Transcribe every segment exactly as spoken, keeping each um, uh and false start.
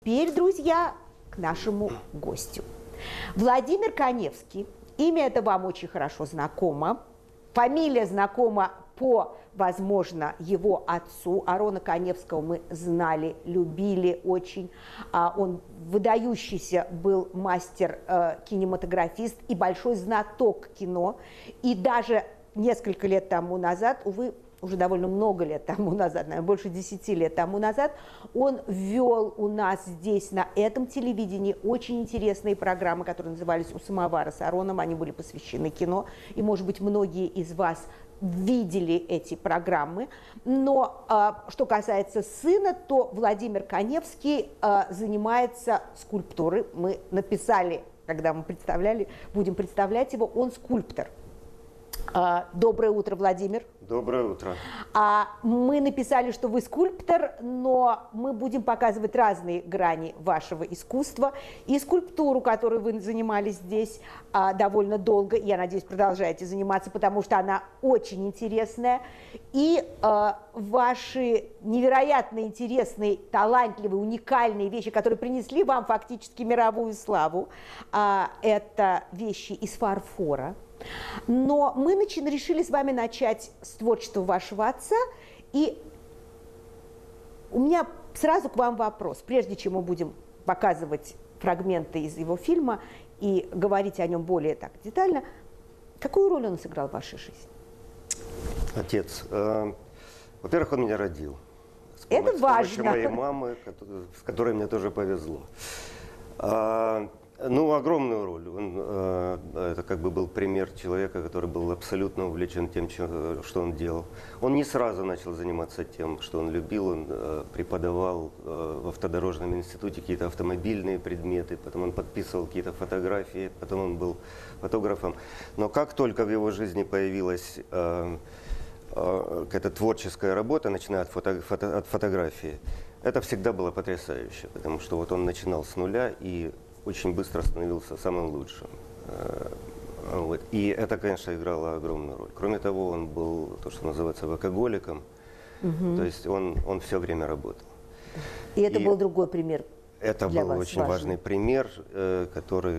теперь, друзья, к нашему гостю. Владимир Каневский. Имя это вам очень хорошо знакомо. Фамилия знакома по, возможно, его отцу. Арона Каневского мы знали, любили очень. Он выдающийся был мастер-кинематографист и большой знаток кино. И даже несколько лет тому назад, увы, уже довольно много лет тому назад, наверное, больше десяти лет тому назад, он вел у нас здесь на этом телевидении очень интересные программы, которые назывались «У самовара» с Ароном. Они были посвящены кино, и, может быть, многие из вас видели эти программы. Но что касается сына, то Владимир Каневский занимается скульптурой. Мы написали, когда мы представляли, будем представлять его, он скульптор. Доброе утро, Владимир. Доброе утро. А мы написали, что вы скульптор, но мы будем показывать разные грани вашего искусства. И скульптуру, которой вы занимались здесь а, довольно долго, я надеюсь, продолжаете заниматься, потому что она очень интересная. И а, ваши невероятно интересные, талантливые, уникальные вещи, которые принесли вам фактически мировую славу, а, это вещи из фарфора. Но мы нач- решили с вами начать с творчества вашего отца, и у меня сразу к вам вопрос, прежде чем мы будем показывать фрагменты из его фильма и говорить о нем более так детально, какую роль он сыграл в вашей жизни? Отец. Э, во-первых, он меня родил. С Это помощью, важно. С помощью моей мамы, с которой мне тоже повезло. А, Ну, огромную роль. Он, э, это как бы был пример человека, который был абсолютно увлечен тем, что он делал. Он не сразу начал заниматься тем, что он любил. Он э, преподавал э, в автодорожном институте какие-то автомобильные предметы, потом он подписывал какие-то фотографии, потом он был фотографом. Но как только в его жизни появилась э, э, какая-то творческая работа, начиная от, фото, фото, от фотографии, это всегда было потрясающе, потому что вот он начинал с нуля и очень быстро становился самым лучшим. Вот. И это, конечно, играло огромную роль. Кроме того, он был, то, что называется, workaholic, угу. То есть он, он все время работал. И это и был другой пример. Это для был вас очень важный. важный пример, который...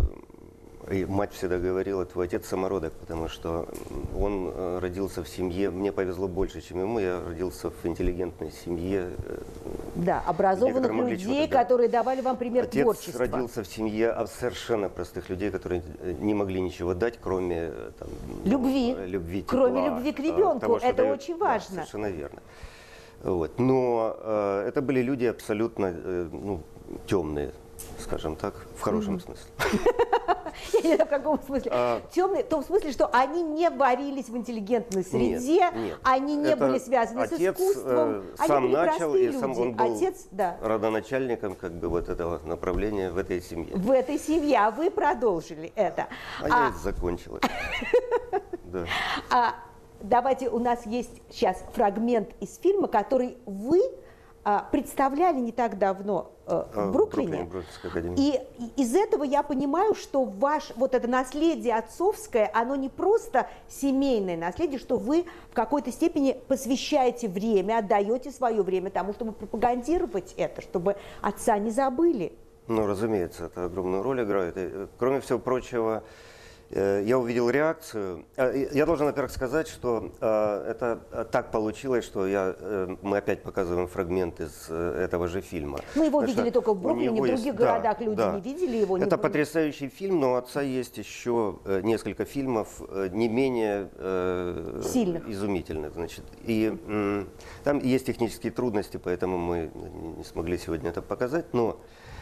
И мать всегда говорила, твой отец самородок, потому что он родился в семье, мне повезло больше, чем ему, я родился в интеллигентной семье. Да, образованных людей, да. которые давали вам пример Отец творчества. Отец родился в семье совершенно простых людей, которые не могли ничего дать, кроме там, любви, любви тепла, кроме любви к ребенку, того, это дает, очень важно. Да, совершенно верно. Вот. Но э, это были люди абсолютно э, ну, темные, скажем так, в хорошем mm-hmm. смысле. Я не знаю, в каком смысле. А, Темные, в том смысле, что они не варились в интеллигентной среде, нет, нет. они не были связаны с искусством. Отец сам они начал, и люди. сам он был Отец, да. родоначальником как бы вот этого направления в этой семье. В этой семье, а вы продолжили это. А, а... я закончила. Да. А, давайте, у нас есть сейчас фрагмент из фильма, который вы а, представляли не так давно а, в а, Бруклине. Бруклине и, и из этого я понимаю, что ваше вот это наследие отцовское, оно не просто семейное наследие, что вы в какой-то степени посвящаете время, отдаете свое время тому, чтобы пропагандировать это, чтобы отца не забыли. Ну, разумеется, это огромную роль играет. И, кроме всего прочего, я увидел реакцию. Я должен, во-первых, сказать, что э, это так получилось, что я, э, мы опять показываем фрагмент из э, этого же фильма. Мы его видели только в Бруклине, в других есть, городах да, люди да. не видели его. Это не... потрясающий фильм, но у отца есть еще э, несколько фильмов э, не менее э, сильных, изумительных. Значит. И э, там есть технические трудности, поэтому мы не смогли сегодня это показать. Но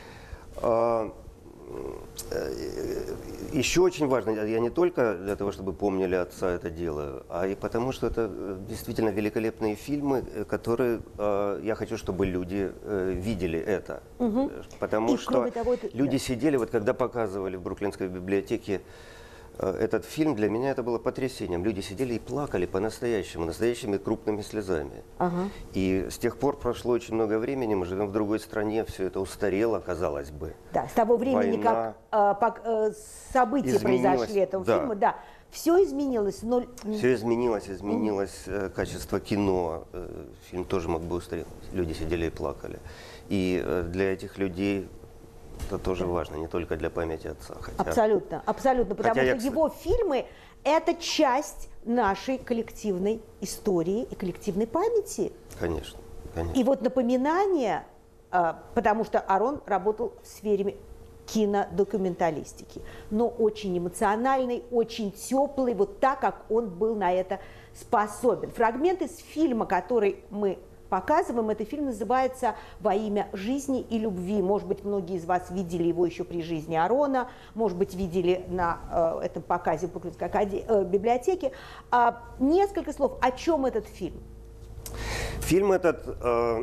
э, еще очень важно, я не только для того, чтобы помнили отца это делаю, а и потому, что это действительно великолепные фильмы, которые э, я хочу, чтобы люди э, видели это. Угу. Потому и что того, это... люди да. сидели, вот когда показывали в Бруклинской библиотеке э, этот фильм, для меня это было потрясением. Люди сидели и плакали по-настоящему, настоящими крупными слезами. Ага. И с тех пор прошло очень много времени, мы живем в другой стране, все это устарело, казалось бы. Да, с того времени, Война как э, э, события произошли этого да. фильма, да, все изменилось. Но... Все изменилось, изменилось mm. э, качество кино. Э, фильм тоже мог бы устареть. Люди сидели и плакали. И э, для этих людей это тоже важно, не только для памяти отца. Хотя, абсолютно, абсолютно, потому хотя что я, его фильмы – это часть нашей коллективной истории и коллективной памяти. Конечно, конечно. И вот напоминание, потому что Арон работал в сфере кинодокументалистики, но очень эмоциональный, очень теплый, вот так, как он был на это способен. Фрагмент из фильма, который мы показываем, этот фильм называется «Во имя жизни и любви». Может быть, многие из вас видели его еще при жизни Арона, может быть, видели на э, этом показе в Бруклинской э, библиотеке. А, несколько слов, о чем этот фильм? Фильм этот э,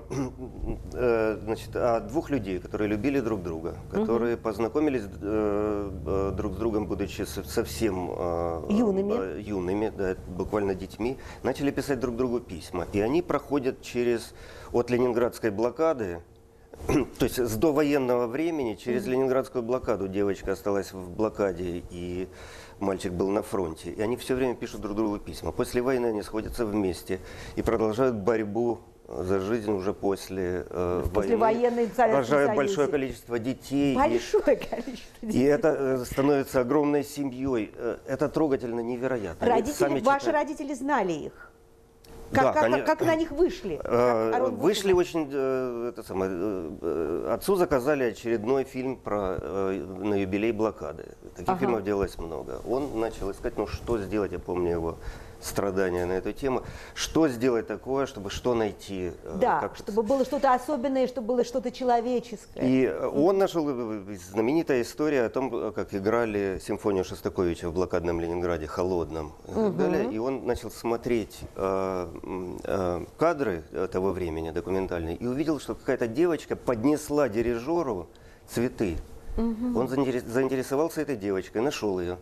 э, значит, о двух людей, которые любили друг друга, которые угу. познакомились э, э, друг с другом, будучи совсем э, юными, э, юными да, буквально детьми, начали писать друг другу письма. И они проходят через, от ленинградской блокады, то есть с довоенного времени, через угу. ленинградскую блокаду девочка осталась в блокаде, и мальчик был на фронте, и они все время пишут друг другу письма. После войны они сходятся вместе и продолжают борьбу за жизнь уже после э, после войны. Рожают большое количество детей. Большое и, количество детей. И это становится огромной семьей. Это трогательно, невероятно. Родители, ваши читают. Родители знали их? Как, да, как, они, как на них вышли? Э, вышли очень... Э, это самое, э, отцу заказали очередной фильм про, э, на юбилей блокады. Таких ага. фильмов делалось много. Он начал искать, ну что сделать, я помню его страдания на эту тему. Что сделать такое, чтобы что найти? Да, как чтобы было что-то особенное, чтобы было что-то человеческое. И он нашел знаменитая история о том, как играли симфонию Шостаковича в блокадном Ленинграде, холодном. И, угу. так далее. И он начал смотреть э, э, кадры того времени, документальные, и увидел, что какая-то девочка поднесла дирижеру цветы. Угу. Он заинтересовался этой девочкой, нашел ее.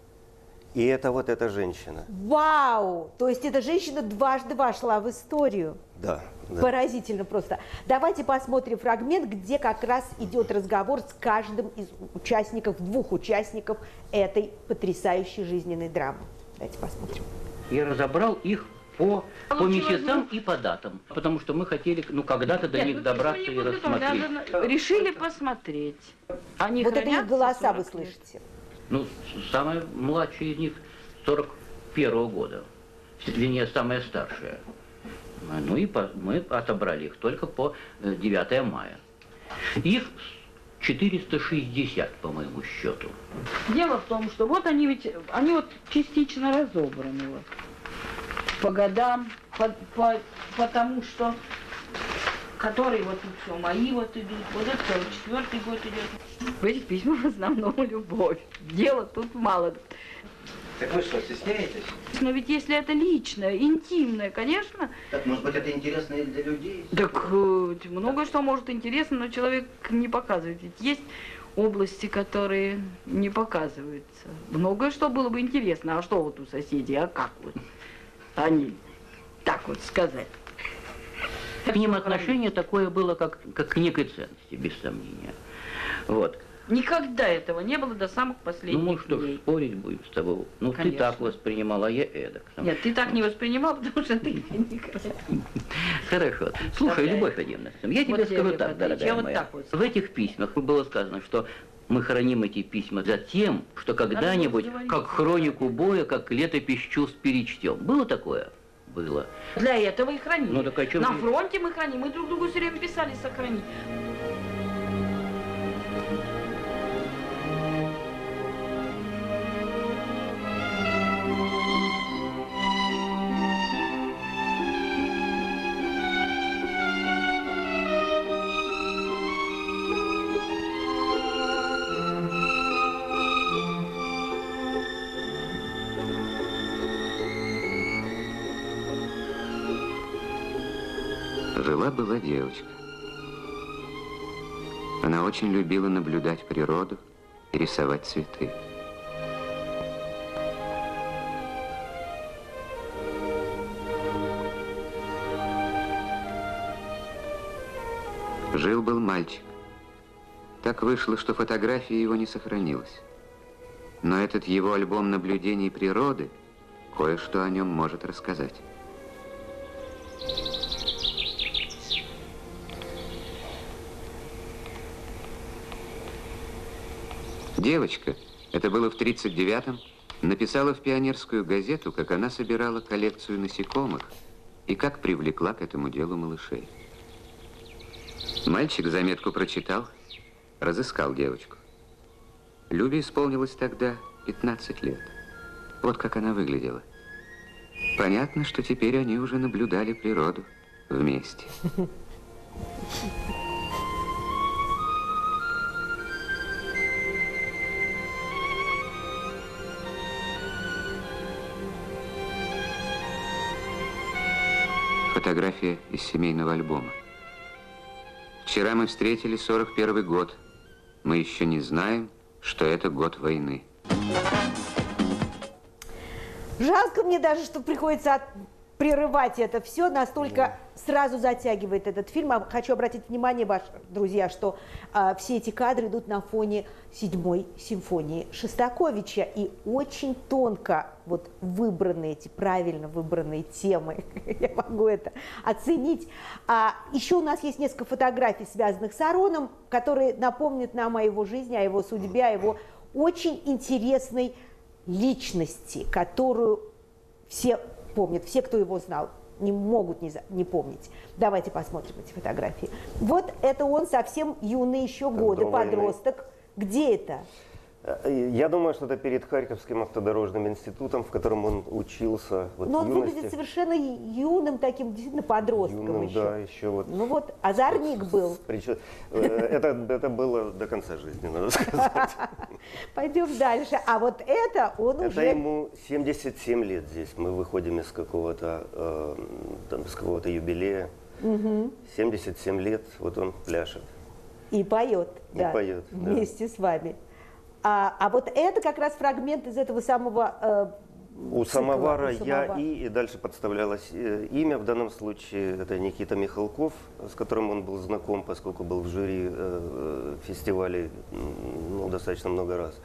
И это вот эта женщина. Вау! То есть эта женщина дважды вошла в историю. Да. да. Поразительно просто. Давайте посмотрим фрагмент, где как раз идет разговор с каждым из участников, двух участников этой потрясающей жизненной драмы. Давайте посмотрим. Я разобрал их по, по месяцам и по датам, потому что мы хотели, ну, когда-то до Нет, них добраться и рассмотреть. Решили посмотреть. Они вот это их голоса вы слышите. Ну, самая младшая из них сорок первого года, вернее, самая старшая. Ну и по, мы отобрали их только по девятое мая. Их четыреста шестьдесят, по моему счету. Дело в том, что вот они ведь, они вот частично разобраны вот, по годам, по, по, потому что, которые вот тут все мои вот идут, вот это сорок четвёртый год идет. В этих письмах в основном любовь. Дела тут мало. Так вы что, стесняетесь? Но ведь если это личное, интимное, конечно. Так, может быть, это интересно и для людей? Так э, многое что может интересно, но человек не показывает. Ведь есть области, которые не показываются. Многое что было бы интересно. А что вот у соседей, а как вот? Они, так вот сказать. К ним отношение такое было, как, как к некой ценности, без сомнения. Вот. Никогда этого не было до самых последних Ну, мы что дней. ж, спорить будем с тобой. Ну, Конечно. Ты так воспринимала, а я эдак. Нет, ты так не воспринимал, потому что ты некрасивый. Хорошо. Слушай, Любовь Владимировна, я тебе вот скажу я так, дорогая вот моя. Так вот. В этих письмах было сказано, что мы храним эти письма за тем, что когда-нибудь, как хронику боя, как летопись чувств перечтем. Было такое? Было. Для этого и хранили. Ну, так о чем На же... фронте мы храним, мы друг другу все время писали сохранить. Жила-была девочка. Она очень любила наблюдать природу и рисовать цветы. Жил-был мальчик. Так вышло, что фотография его не сохранилась. Но этот его альбом наблюдений природы кое-что о нем может рассказать. Девочка, это было в тридцать девятом, написала в пионерскую газету, как она собирала коллекцию насекомых и как привлекла к этому делу малышей. Мальчик заметку прочитал, разыскал девочку. Любе исполнилось тогда пятнадцать лет. Вот как она выглядела. Понятно, что теперь они уже наблюдали природу вместе. Фотография из семейного альбома. Вчера мы встретили сорок первый год. Мы еще не знаем, что это год войны. Жалко мне даже, что приходится от... прерывать это все, настолько сразу затягивает этот фильм. А хочу обратить внимание, ваши друзья, что а, все эти кадры идут на фоне седьмой симфонии Шостаковича. И очень тонко вот выбраны эти, правильно выбранные темы. Я могу это оценить. А, еще у нас есть несколько фотографий, связанных с Ароном, которые напомнят нам о его жизни, о его судьбе, о его очень интересной личности, которую все помнят, все, кто его знал, не могут не, за, не помнить. Давайте посмотрим эти фотографии. Вот это он совсем юный еще годы, подросток. Где это? Я думаю, что это перед Харьковским автодорожным институтом, в котором он учился. Вот, Но он юности. выглядит совершенно юным, таким действительно подростком Юным, еще. да, еще вот. Ну вот, озорник был. Причем, это, это было до конца жизни, надо сказать. Пойдем дальше. А вот это он это уже... Это ему семьдесят семь лет здесь. Мы выходим из какого-то э, там, из какого-то юбилея. Угу. семьдесят семь лет, вот он пляшет. И поет, И да, поет, вместе да. с вами. А, а вот это как раз фрагмент из этого самого э, У цикла, самовара у я самовара. и, и дальше подставлялось э, имя. В данном случае это Никита Михалков, с которым он был знаком, поскольку был в жюри э, фестивалей ну, достаточно много раз.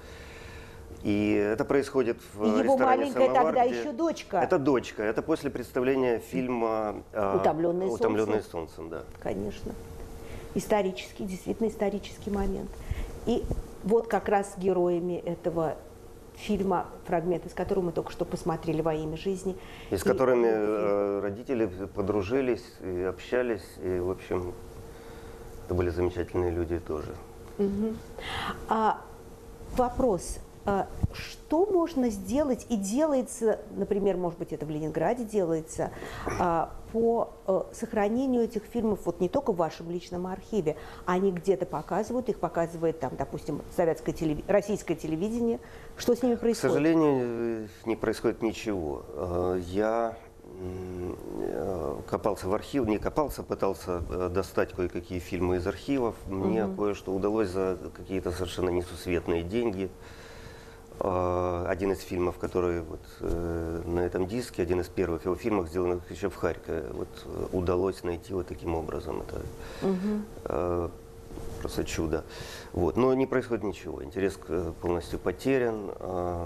И это происходит в и его ресторане маленькая «Самовар», тогда где... еще дочка. Это дочка. Это после представления фильма э, «Утомленные, «Утомленные солнцем». солнцем». Да. Конечно. Исторический, действительно исторический момент. И вот как раз героями этого фильма, фрагмент, из которого мы только что посмотрели «Во имя жизни». И с и... которыми э, родители подружились и общались. И, в общем, это были замечательные люди тоже. Угу. А, вопрос. А, что можно сделать и делается, например, может быть, это в Ленинграде делается, а, по а, сохранению этих фильмов вот не только в вашем личном архиве, они где-то показывают, их показывает там, допустим, советское телеви... российское телевидение. Что с ними происходит? К сожалению, не происходит ничего. Я копался в архив, не копался, пытался достать кое-какие фильмы из архивов. Мне угу. кое-что удалось за какие-то совершенно несусветные деньги. Один из фильмов, который вот, э, на этом диске, один из первых его фильмов, сделанных еще в Харькове, вот, удалось найти вот таким образом. Это угу. э, просто чудо. Вот. Но не происходит ничего. Интерес полностью потерян. Э,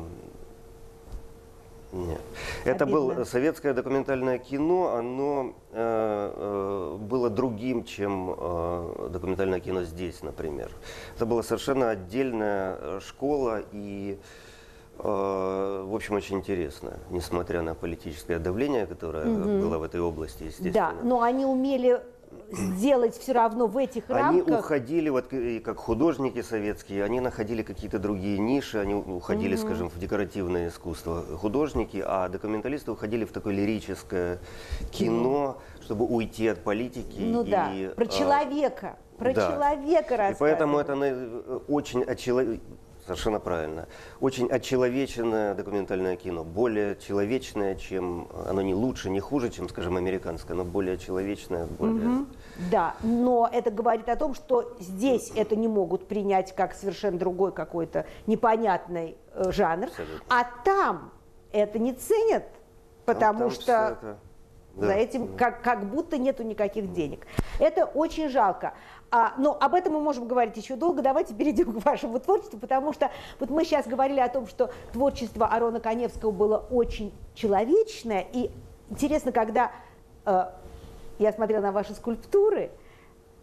нет. Это было советское документальное кино, оно э, э, было другим, чем э, документальное кино здесь, например. Это была совершенно отдельная школа и, э, в общем, очень интересно, несмотря на политическое давление, которое mm-hmm. было в этой области, естественно. Да, но они умели сделать все равно в этих они рамках. Они уходили, вот как художники советские, они находили какие-то другие ниши, они уходили, mm-hmm. скажем, в декоративное искусство художники, а документалисты уходили в такое лирическое кино, mm-hmm. чтобы уйти от политики. Ну и, да, про человека, про да. человека рассказывать. И поэтому это очень очеловечено. Совершенно правильно. Очень отчеловеченное документальное кино. Более человечное, чем... Оно не лучше, не хуже, чем, скажем, американское, но более человечное. Более... Угу. Да, но это говорит о том, что здесь это не могут принять как совершенно другой какой-то непонятный э, жанр. Абсолютно. А там это не ценят, потому а что... Это... Да, за этим да. как, как будто нету никаких денег. Это очень жалко. А, но об этом мы можем говорить еще долго. Давайте перейдем к вашему творчеству, потому что вот мы сейчас говорили о том, что творчество Арона Каневского было очень человечное. И интересно, когда э, я смотрела на ваши скульптуры,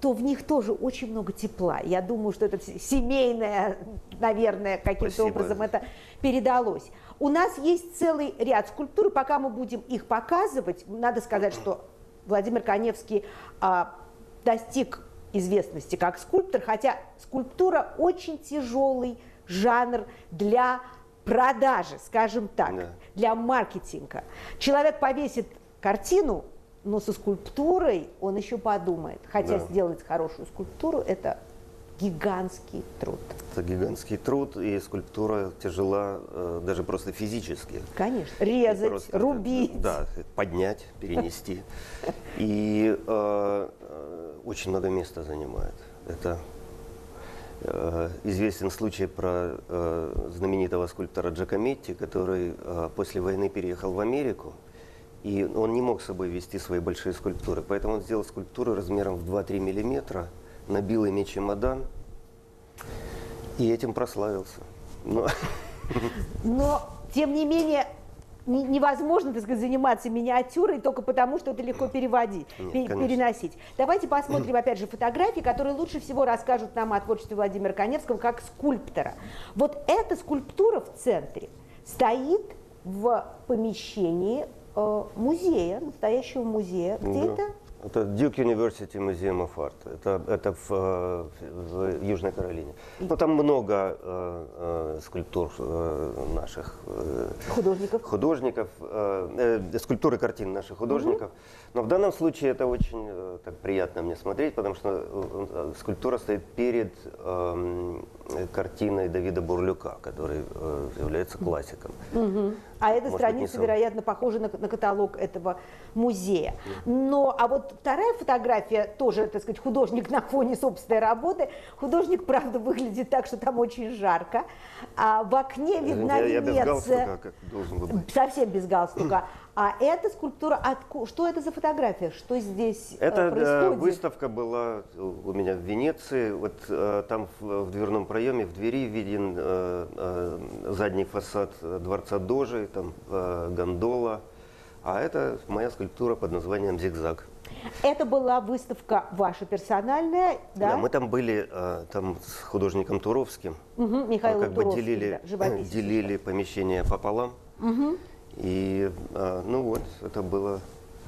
то в них тоже очень много тепла. Я думаю, что это семейное, наверное, каким-то Спасибо. образом это передалось. У нас есть целый ряд скульптур, и пока мы будем их показывать, надо сказать, что Владимир Каневский а, достиг известности как скульптор, хотя скульптура очень тяжелый жанр для продажи, скажем так, Да. для маркетинга. Человек повесит картину, но со скульптурой он еще подумает. Хотя Да. сделать хорошую скульптуру – это гигантский труд. Это гигантский труд, и скульптура тяжела э, даже просто физически. Конечно. И Резать, просто, рубить. Да, поднять, перенести. И э, э, очень много места занимает. Это э, известен случай про э, знаменитого скульптора Джакометти, который э, после войны переехал в Америку, и он не мог с собой вести свои большие скульптуры. Поэтому он сделал скульптуру размером в два-три миллиметра, набил ими чемодан и этим прославился. Но... Но, тем не менее, не- невозможно, так сказать, заниматься миниатюрой только потому, что это легко переводить, Нет, пе- конечно. переносить. Давайте посмотрим, опять же, фотографии, которые лучше всего расскажут нам о творчестве Владимира Каневского как скульптора. Вот эта скульптура в центре стоит в помещении э, музея, настоящего музея. Где Да. это? Это Duke University Museum of Art. Это, это в, э, в Южной Каролине. Ну, там много э, э, скульптур э, наших э, Художников. художников, э, э, скульптуры картин наших художников. Но в данном случае это очень э, так приятно мне смотреть, потому что э, э, скульптура стоит перед э, картиной Давида Бурлюка, который э, является классиком. Мгм. А эта Может быть, страница, не сам. вероятно, похожа на, на каталог этого музея. Но, а вот вторая фотография, тоже, так сказать, художник на фоне собственной работы. Художник, правда, выглядит так, что там очень жарко. А в окне видна я, я без Венеция. галстука, как должен был быть. Совсем без галстука. А эта скульптура, отку- что это за фотография? Что здесь э, Эта э, происходит? выставка была у меня в Венеции. Вот э, там в, в дверном проеме, в двери виден э, э, задний фасад дворца Дожи, там э, гондола. А это моя скульптура под названием «Зигзаг». Это была выставка ваша персональная, да? Да, мы там были э, там с художником Туровским. Мгм, Мы Михаил как бы Туровский, делили, да, живописец. делили помещение пополам. И, э, ну вот, это было...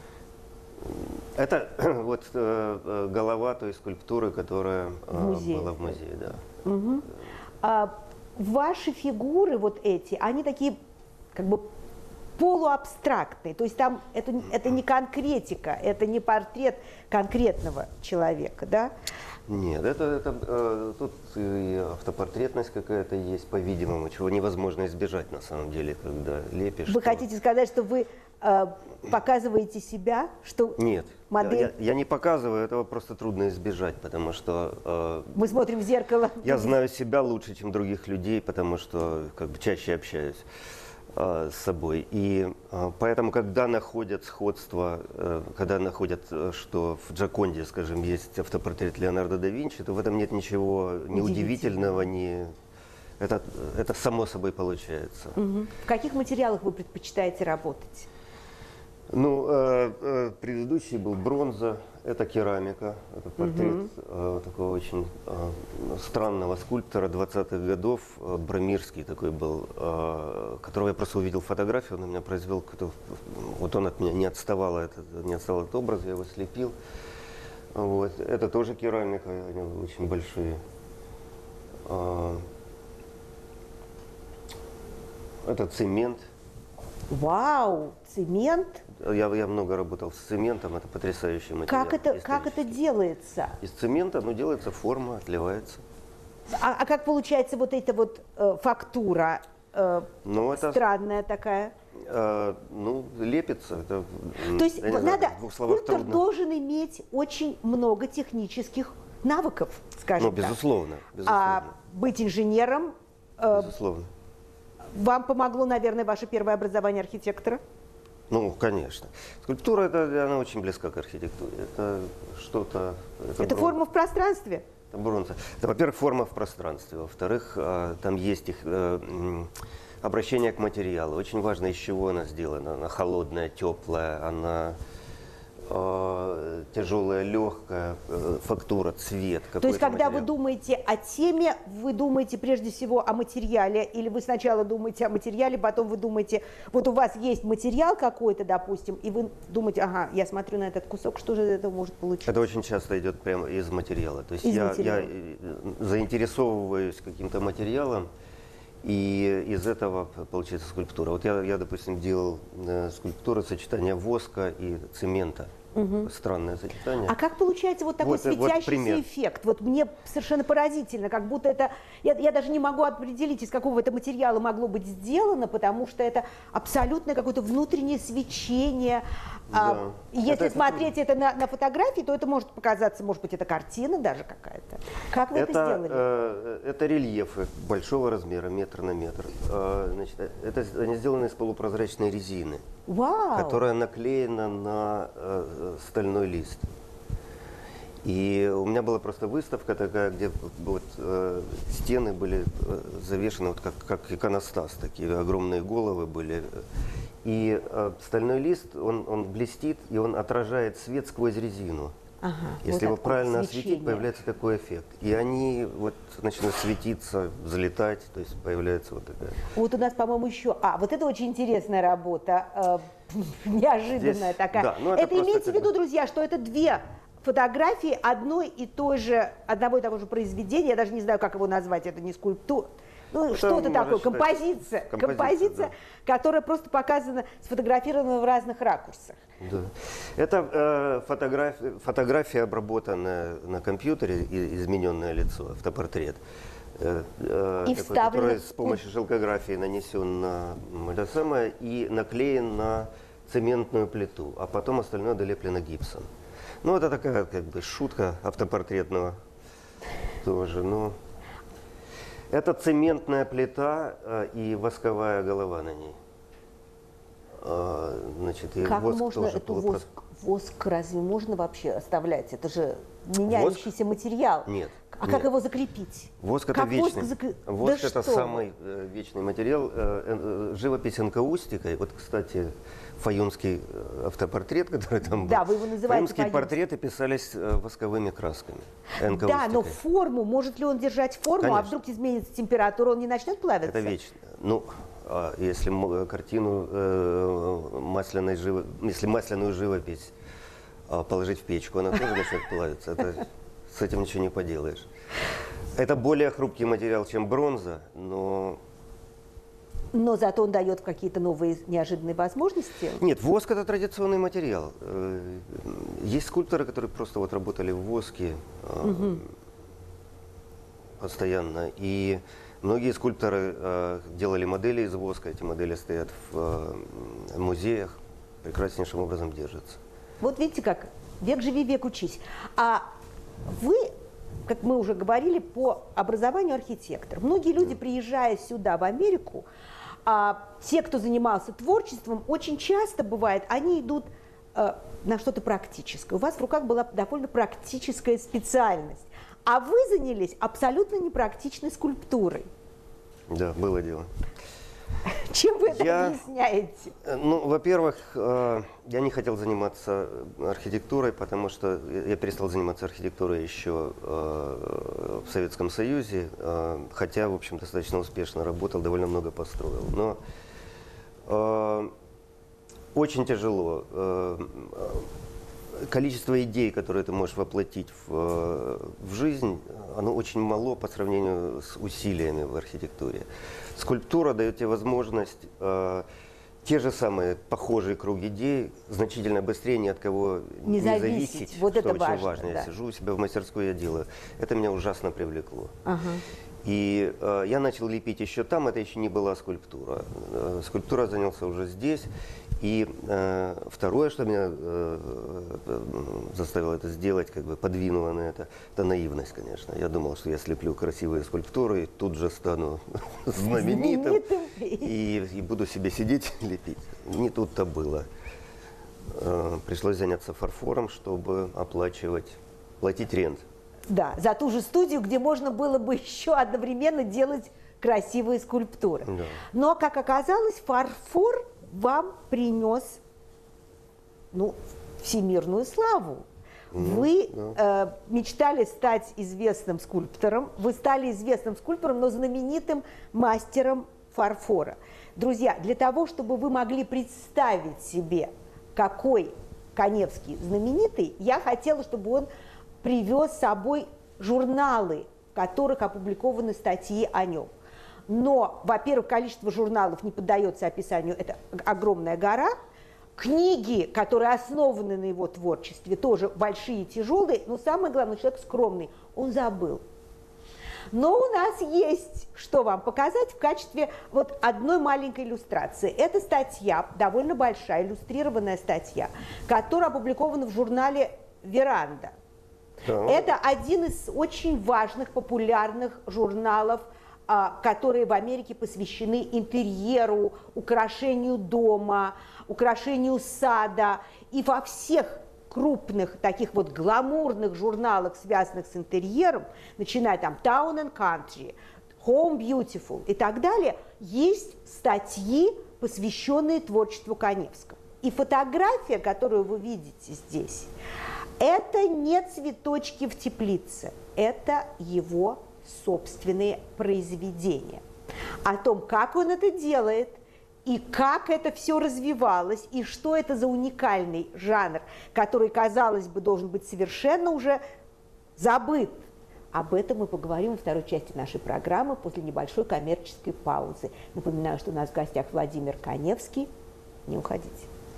Это вот э, э, голова той скульптуры, которая э, В музее. была в музее, да. Мгм. А ваши фигуры вот эти, они такие как бы полуабстрактные, то есть там это, это не конкретика, это не портрет конкретного человека, да? Нет, это, это э, тут и автопортретность какая-то есть, по-видимому, чего невозможно избежать на самом деле, когда лепишь. Вы то- хотите сказать, что вы э, показываете себя, что Нет, модель... я, я не показываю, этого просто трудно избежать, потому что э, Мы смотрим в зеркало. я знаю себя лучше, чем других людей, потому что как бы чаще общаюсь э, с собой. И э, поэтому, когда находят сходство, э, когда находят, э, что в Джоконде, скажем, есть автопортрет Леонардо да Винчи, то в этом нет ничего ни удивительного, ни... Это, это само собой получается. Мгм. В каких материалах вы предпочитаете работать? Ну, э, э, предыдущий был бронза, это керамика, это портрет э, такого очень э, странного скульптора двадцатых годов, э, Бромирский такой был, э, которого я просто увидел фотографию, он на меня произвел, какой-то- вот он от меня не отставал, этот, не отстал от образа, я его слепил. Вот. Это тоже керамика, они очень большие. Э, это цемент. Вау, цемент. Я, я много работал с цементом, это потрясающий материал. Как это, как это исторический. делается? Из цемента, ну, делается форма, отливается. А, а как получается вот эта вот э, фактура э, Ну, это, странная такая? э, ну, лепится. Это, м, То есть я не вот знаю, надо, в двух словах скульптор трудно. должен иметь очень много технических навыков, скажем Ну, так. безусловно, безусловно, А быть инженером э, безусловно. вам помогло, наверное, ваше первое образование архитектора? Ну, конечно. Скульптура, это, она очень близка к архитектуре. Это что-то... Это, брон- форма в пространстве. Это бронза. Это, во-первых, форма в пространстве. Во-вторых, а, там есть их э, м, обращение к материалу. Очень важно, из чего она сделана. Она холодная, теплая, она э, тяжелая, легкая, э, фактура, цвет. То есть, когда материал. вы думаете о теме, вы думаете прежде всего о материале, или вы сначала думаете о материале, потом вы думаете, вот у вас есть материал какой-то, допустим, и вы думаете, ага, я смотрю на этот кусок, что же из этого может получиться? Это очень часто идет прямо из материала. То есть Из я, материала. я э, заинтересовываюсь каким-то материалом, и из этого получается скульптура. Вот я, я допустим, делал э, скульптуру сочетания воска и цемента. Угу. Странное сочетание. А как получается вот такой Вот, э, вот светящийся пример. эффект? Вот мне совершенно поразительно, как будто это... Я, я даже не могу определить, из какого это материала могло быть сделано, потому что это абсолютное какое-то внутреннее свечение. Да. А, и если Это- смотреть это на, на фотографии, то это может показаться, может быть, это картина даже какая-то. Как вы это, Это, сделали? э, это рельефы большого размера, метр на метр. Э, значит, это они сделаны из полупрозрачной резины, Вау! которая наклеена на э, стальной лист. И у меня была просто выставка такая, где вот, э, стены были э, завешены, вот как, как иконостас, такие огромные головы были. И э, стальной лист, он, он блестит, и он отражает свет сквозь резину. Ага, Если вот его такое правильно свечение. осветить, появляется такой эффект. И они вот начинают светиться, взлетать, то есть появляется вот такая. Вот у нас, по-моему, еще... А, вот это очень интересная работа, э, неожиданная Здесь- такая. да, ну это это просто имейте в как виду, бы- друзья, что это две фотографии одной и той же, одного и того же произведения. Я даже не знаю, как его назвать, это не скульптура. Ну, Это что-то можно такое, считать композиция, композиция, композиция, да. которая просто показана, сфотографирована в разных ракурсах. Да. Это э, фотография, фотография, обработанная на компьютере, и, измененное лицо, автопортрет. Э, э, И такой, вставлена который в- с помощью шелкографии нанесен на м, это самое, и наклеен на цементную плиту, а потом остальное долеплено гипсом. Ну, это такая как бы шутка автопортретного тоже. Но это цементная плита э, и восковая голова на ней. А, значит, и Как воск можно тоже эту полупрос- воск, воск разве можно вообще оставлять? Это же меняющийся материал. Нет, А нет. как его закрепить? Воск это Как вечный. воск закре- Воск Да это что вы. самый э, вечный материал. Э, э, живопись энкаустикой. Вот, кстати, фаюнский э, автопортрет, который там был. Да, вы его называете Фаюнские фаюнским. портреты писались э, восковыми красками. Да, энкаустикой. но форму, может ли он держать форму, а Конечно. вдруг изменится температура, он не начнет плавиться? Это вечно. Ну, а если м- картину э, масляной живо... если масляную живопись а, положить в печку, она тоже начнет плавиться. Это, с этим ничего не поделаешь. Это более хрупкий материал, чем бронза, но Но зато он дает какие-то новые неожиданные возможности. нет, воск это традиционный материал. Э, Есть скульпторы, которые просто вот работали в воске э, постоянно. И многие скульпторы э, делали модели из воска. Эти модели стоят в э, музеях, прекраснейшим образом держатся. Вот видите как, век живи, век учись. А вы, как мы уже говорили, по образованию архитектор. Многие люди, приезжая сюда, в Америку, а, те, кто занимался творчеством, очень часто бывает, они идут э, на что-то практическое. У вас в руках была довольно практическая специальность. А вы занялись абсолютно непрактичной скульптурой. Да, было дело. Чем вы это Я- объясняете? Э, Ну, во-первых, э, я не хотел заниматься архитектурой, потому что я перестал заниматься архитектурой еще э, в Советском Союзе, э, хотя, в общем, достаточно успешно работал, довольно много построил. Но э, очень тяжело. Э, количество идей, которые ты можешь воплотить в, э, в жизнь, оно очень мало по сравнению с усилиями в архитектуре. Скульптура дает тебе возможность э, те же самые похожие круг идей значительно быстрее ни от кого Не не, зависеть. зависеть, Вот что это очень важно, важно. да. Я сижу у себя в мастерской, я делаю. Это меня ужасно привлекло. Ага. И э, я начал лепить еще там, это еще не была скульптура. Э, скульптура занялся уже здесь. И э, второе, что меня э, э, заставило это сделать, как бы подвинуло на это, это наивность, конечно. Я думал, что я слеплю красивые скульптуры, и тут же стану знаменитым, Знаменитым. и, и буду себе сидеть и лепить. Не тут-то было. Э, пришлось заняться фарфором, чтобы оплачивать, платить рент. Да, за ту же студию, где можно было бы еще одновременно делать красивые скульптуры. Да. Но, как оказалось, фарфор вам принес, ну, всемирную славу. Вы э, мечтали стать известным скульптором, вы стали известным скульптором, но знаменитым мастером фарфора. Друзья, для того, чтобы вы могли представить себе, какой Каневский знаменитый, я хотела, чтобы он привез с собой журналы, в которых опубликованы статьи о нем. Но, во-первых, количество журналов не поддается описанию, это огромная гора. Книги, которые основаны на его творчестве, тоже большие и тяжелые, но самое главное, человек скромный, он забыл. Но у нас есть, что вам показать в качестве вот одной маленькой иллюстрации. Это статья, довольно большая, иллюстрированная статья, которая опубликована в журнале «Веранда». Да. Это один из очень важных, популярных журналов, которые в Америке посвящены интерьеру, украшению дома, украшению сада. И во всех крупных таких вот гламурных журналах, связанных с интерьером, начиная там Town and Country, Home Beautiful и так далее, есть статьи, посвященные творчеству Каневского. И фотография, которую вы видите здесь, это не цветочки в теплице, это его собственные произведения. О том, как он это делает, и как это все развивалось, и что это за уникальный жанр, который, казалось бы, должен быть совершенно уже забыт. Об этом мы поговорим во второй части нашей программы после небольшой коммерческой паузы. Напоминаю, что у нас в гостях Владимир Каневский. Не уходите.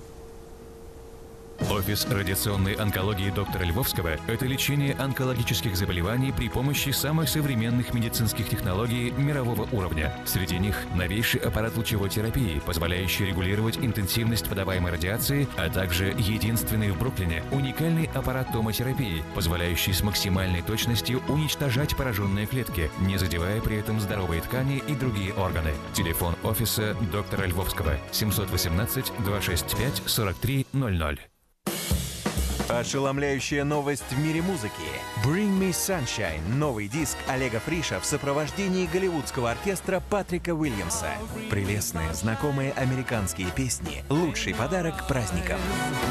Офис радиационной онкологии доктора Львовского – это лечение онкологических заболеваний при помощи самых современных медицинских технологий мирового уровня. Среди них новейший аппарат лучевой терапии, позволяющий регулировать интенсивность подаваемой радиации, а также единственный в Бруклине уникальный аппарат томотерапии, позволяющий с максимальной точностью уничтожать пораженные клетки, не задевая при этом здоровые ткани и другие органы. Телефон офиса доктора Львовского семь один восемь, два шесть пять, сорок три ноль ноль. Ошеломляющая новость в мире музыки. Bring Me Sunshine. Новый диск Олега Фриша в сопровождении голливудского оркестра Патрика Уильямса. Прелестные, знакомые американские песни. Лучший подарок к праздникам.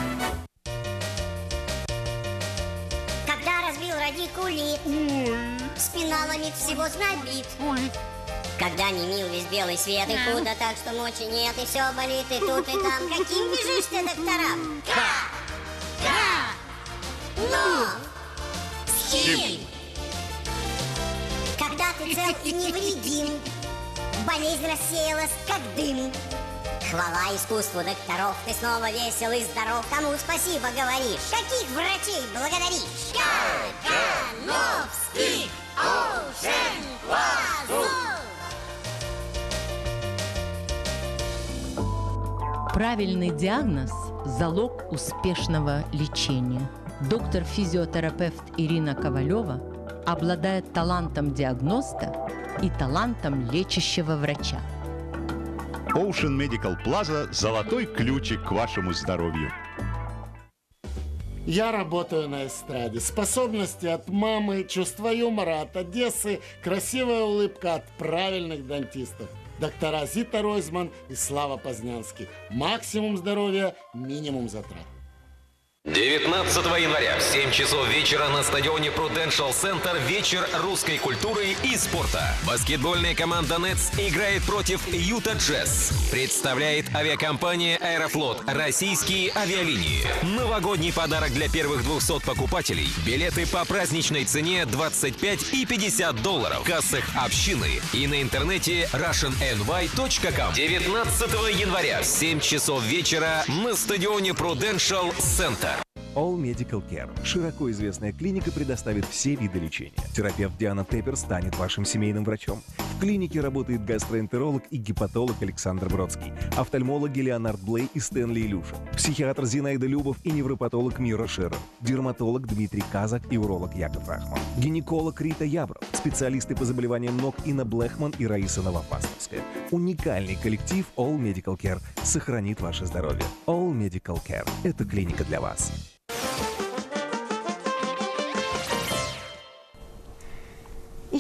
Когда разбил радикулит, спиналами всего знобит. Когда не мил весь белый свет, и худо так, что мочи нет, и все болит, и тут, и там. Каким бежишь ты, докторам? Как? Да! Но! С кем? Когда ты цел и невредим, болезнь рассеялась, как дым. Хвала искусству докторов, ты снова весел и здоров. Кому спасибо говоришь? Каких врачей благодаришь? Кагановский Оушен Плазу! Правильный диагноз – залог успешного лечения. Доктор-физиотерапевт Ирина Ковалева обладает талантом диагноста и талантом лечащего врача. Ocean Medical Plaza – золотой ключик к вашему здоровью. Я работаю на эстраде. Способности от мамы, чувство юмора от Одессы, красивая улыбка от правильных дантистов. Доктора Зита Ройзман и Слава Познянский. Максимум здоровья, минимум затрат. девятнадцатого января в семь часов вечера на стадионе Prudential Center вечер русской культуры и спорта. Баскетбольная команда Нетс играет против Юта Джесс. Представляет авиакомпания Аэрофлот, российские авиалинии. Новогодний подарок для первых двухсот покупателей. Билеты по праздничной цене двадцать пять и пятьдесят долларов. В кассах общины и на интернете russian n y точка com. девятнадцатого января в семь часов вечера на стадионе Prudential Center. All Medical Care. Широко известная клиника предоставит все виды лечения. Терапевт Диана Теппер станет вашим семейным врачом. В клинике работает гастроэнтеролог и гепатолог Александр Бродский, офтальмологи Леонард Блей и Стэнли Илюшин, психиатр Зинаида Любов и невропатолог Мира Шерер, дерматолог Дмитрий Казак и уролог Яков Рахман, гинеколог Рита Ябров, специалисты по заболеваниям ног Инна Блэхман и Раиса Новопастовская. Уникальный коллектив All Medical Care сохранит ваше здоровье. All Medical Care – это клиника для вас. Еще раз добрый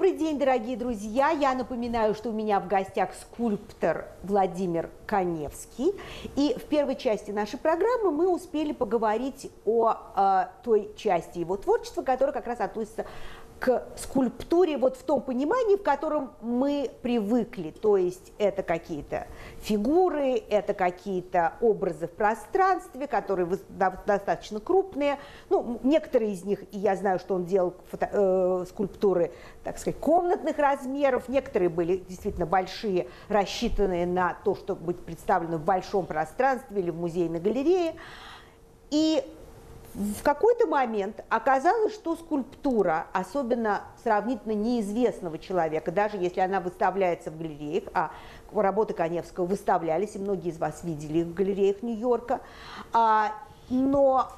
Добрый день, дорогие друзья! Я напоминаю, что у меня в гостях скульптор Владимир Каневский. И в первой части нашей программы мы успели поговорить о э, той части его творчества, которая как раз относится к скульптуре вот в том понимании, в котором мы привыкли. То есть это какие-то фигуры, это какие-то образы в пространстве, которые достаточно крупные. Ну, некоторые из них, и я знаю, что он делал фото, э, скульптуры, так сказать, комнатных размеров, некоторые были действительно большие, рассчитанные на то, чтобы быть представлены в большом пространстве или в музейной галерее. И в какой-то момент оказалось, что скульптура, особенно сравнительно неизвестного человека, даже если она выставляется в галереях, а работы Каневского выставлялись, и многие из вас видели их в галереях Нью-Йорка, а, но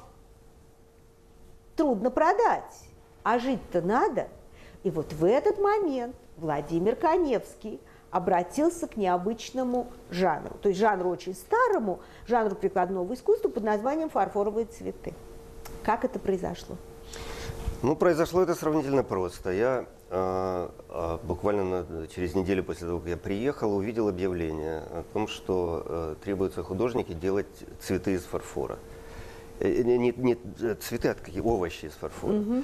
трудно продать, а жить-то надо. И вот в этот момент Владимир Каневский обратился к необычному жанру, то есть жанру очень старому, жанру прикладного искусства под названием «фарфоровые цветы». Как это произошло? Ну, произошло это сравнительно просто. Я э, э, буквально на, через неделю после того, как я приехал, увидел объявление о том, что э, требуются художники делать цветы из фарфора. Э, не, не цветы, а такие овощи из фарфора. Угу.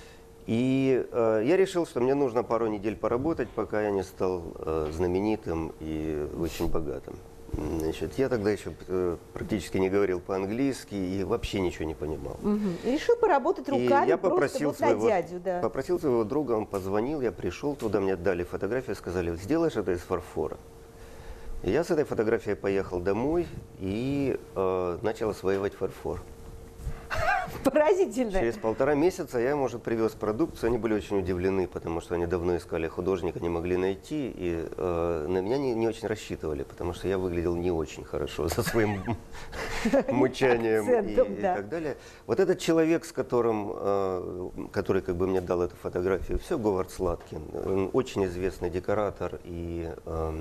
И э, я решил, что мне нужно пару недель поработать, пока я не стал э, знаменитым и очень богатым. Значит, я тогда еще э, практически не говорил по-английски и вообще ничего не понимал. Угу. Решил поработать руками, и я просто попросил вот своего, на дядю. Да. Попросил своего друга, он позвонил, я пришел туда, мне дали фотографию, сказали, сделаешь это из фарфора. И я с этой фотографией поехал домой и э, начал осваивать фарфор. Поразительно. Через полтора месяца я им уже привез продукцию, они были очень удивлены, потому что они давно искали художника, не могли найти, и э, на меня не, не очень рассчитывали, потому что я выглядел не очень хорошо со своим мычанием и так далее. Вот этот человек, с которым, э, который как бы мне дал эту фотографию, все Говард Сладкин, он очень известный декоратор и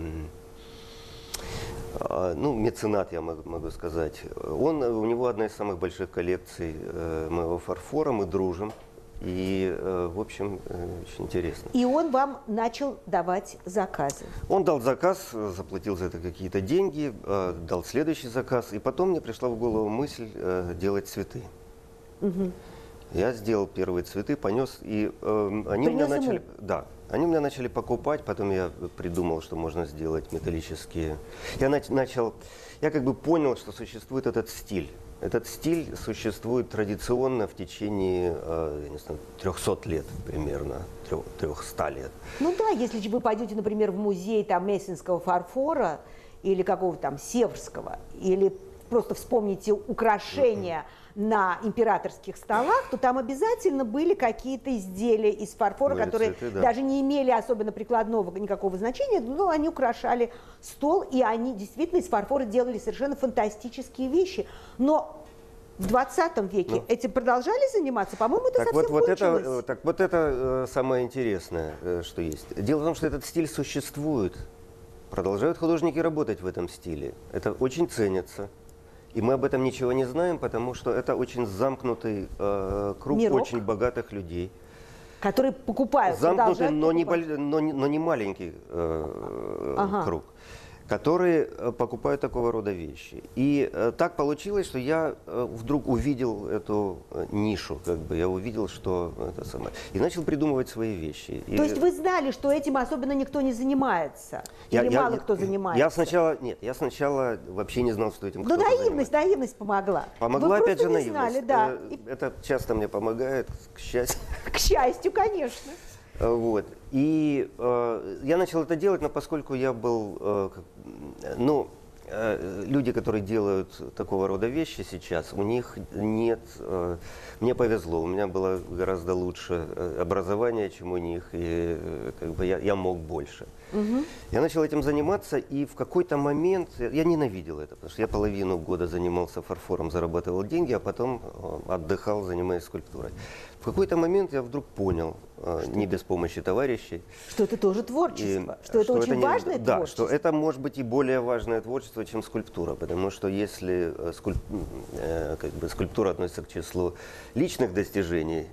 ну, меценат, я могу, могу сказать. Он, у него одна из самых больших коллекций э, моего фарфора, мы дружим. И, э, в общем, э, очень интересно. И он вам начал давать заказы? Он дал заказ, заплатил за это какие-то деньги, э, дал следующий заказ. И потом мне пришла в голову мысль э, делать цветы. Угу. Я сделал первые цветы, понес, и э, они у меня начали... Да. Они у меня начали покупать, потом я придумал, что можно сделать металлические. Я начал, я как бы понял, что существует этот стиль. Этот стиль существует традиционно в течение, я не знаю, трехсот лет примерно, трехсот лет. Ну да, если вы пойдете, например, в музей там Мессинского фарфора или какого-то там Севрского, или просто вспомните украшения на императорских столах, то там обязательно были какие-то изделия из фарфора, были которые цветы, да. даже не имели особенно прикладного никакого значения, но они украшали стол, и они действительно из фарфора делали совершенно фантастические вещи. Но в двадцатом веке ну, этим продолжали заниматься? По-моему, это так совсем вот, вот кончилось. это, Так вот это э, самое интересное, э, что есть. Дело в том, что этот стиль существует. Продолжают художники работать в этом стиле. Это очень ценится. И мы об этом ничего не знаем, потому что это очень замкнутый э, круг Мирок, очень богатых людей. Которые покупают. Замкнутый, но не, но, не, но не маленький э, ага. круг. Которые покупают такого рода вещи. И э, так получилось, что я э, вдруг увидел эту э, нишу, как бы я увидел, что это самое, и начал придумывать свои вещи. То и... есть вы знали, что этим особенно никто не занимается? Я, Или я, мало кто занимается? Я сначала, нет, я сначала вообще не знал, что этим кто-то занимается. Ну, наивность, наивность помогла. Помогла вы опять же не наивность. Знали, да. Это часто мне помогает, к счастью. К счастью, конечно. Вот. И э, я начал это делать, но поскольку я был, э, ну, э, люди, которые делают такого рода вещи сейчас, у них нет, э, мне повезло, у меня было гораздо лучше образование, чем у них, и э, как бы я, я мог больше. Угу. Я начал этим заниматься, и в какой-то момент, я ненавидел это, потому что я половину года занимался фарфором, зарабатывал деньги, а потом отдыхал, занимаясь скульптурой. В какой-то момент я вдруг понял, что не без помощи товарищей, что это тоже творчество, и, что это что очень это важное не, творчество. Да, что это может быть и более важное творчество, чем скульптура, потому что если скульп, э, как бы скульптура относится к числу личных достижений,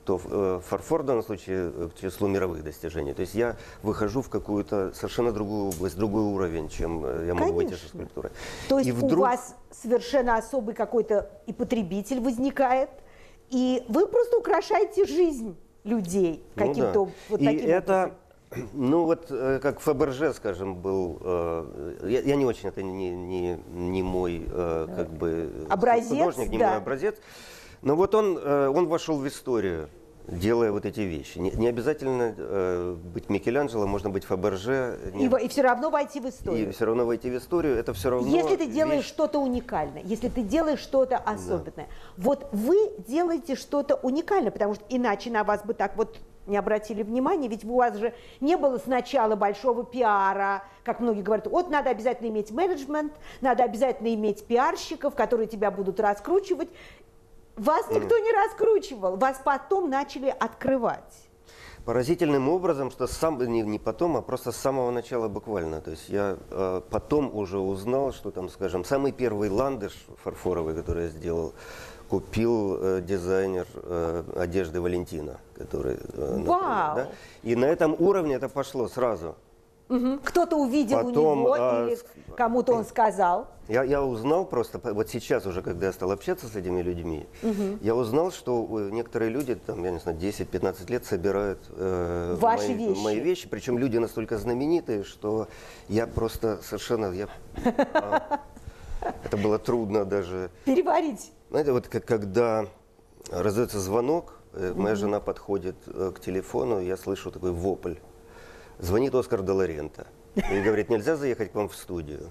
то э, фарфор в данном случае э, к числу мировых достижений. То есть я выхожу в какую-то совершенно другую область, другой уровень, чем э, я могу выйти со скульптурой. То есть и вдруг... у вас совершенно особый какой-то и потребитель возникает, и вы просто украшаете жизнь людей каким-то ну, да. вот и таким это... образом. Ну вот э, как Фаберже, скажем, был, э, я, я не очень, это не, не, не мой э, как бы образец, художник, не да. мой образец, но вот он, э, он вошел в историю, делая вот эти вещи. Не, не обязательно э, быть Микеланджело, можно быть Фаберже. Не... И, и все равно войти в историю. И все равно войти в историю, это все равно... Если ты делаешь вещь... что-то уникальное, если ты делаешь что-то особенное, да. Вот вы делаете что-то уникальное, потому что иначе на вас бы так вот не обратили внимания, ведь у вас же не было сначала большого пиара, как многие говорят, вот надо обязательно иметь менеджмент, надо обязательно иметь пиарщиков, которые тебя будут раскручивать. Вас никто не раскручивал, вас потом начали открывать. Поразительным образом, что сам, не, не потом, а просто с самого начала буквально. То есть я э, потом уже узнал, что там, скажем, самый первый ландыш фарфоровый, который я сделал, купил э, дизайнер э, одежды Валентина, который... Э, Вау! Да? И на этом уровне это пошло сразу. Угу. Кто-то увидел Потом, у него а, или кому-то он сказал. Я, я узнал просто, вот сейчас уже, когда я стал общаться с этими людьми, угу. я узнал, что некоторые люди, там, я не знаю, десять-пятнадцать лет собирают э, Ваши мои, вещи. мои вещи, причем люди настолько знаменитые, что я просто совершенно... Я, а, это было трудно даже... Переварить. Знаете, вот как, когда раздается звонок, э, моя mm-hmm. жена подходит э, к телефону, я слышу такой вопль. Звонит Оскар де ла Рента и говорит, нельзя заехать к вам в студию.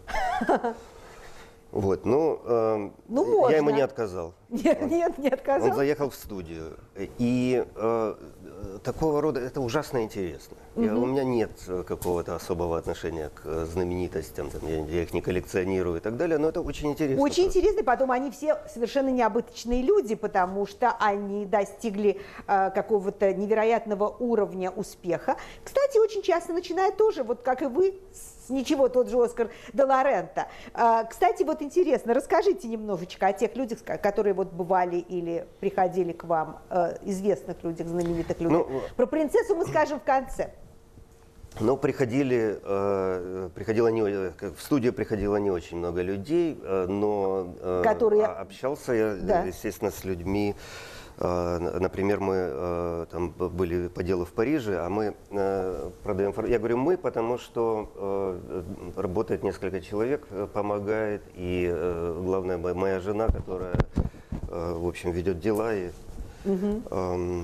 Вот, ну, э, ну я ему не отказал. Нет, он, нет, не отказал. Он заехал в студию. И э, такого рода, это ужасно интересно. Угу. Я, у меня нет какого-то особого отношения к знаменитостям, там, я, я их не коллекционирую и так далее, но это очень интересно. Очень просто. интересно, потом они все совершенно необычные люди, потому что они достигли э, какого-то невероятного уровня успеха. Кстати, очень часто начинают тоже, вот как и вы, с ничего, тот же Оскар де ла Рента. Э, кстати, вот интересно, расскажите немножечко о тех людях, которые вот бывали или приходили к вам, э, известных людях, знаменитых людях. Ну, про принцессу мы скажем в конце. Ну, приходили, э, приходило не, в студию приходило не очень много людей, э, но э, Которые... общался я, да. естественно, с людьми. Э, например, мы э, там были по делу в Париже, а мы э, продаем... Я говорю «мы», потому что э, работает несколько человек, помогает, и э, главное, моя жена, которая, э, в общем, ведет дела. И, угу. э,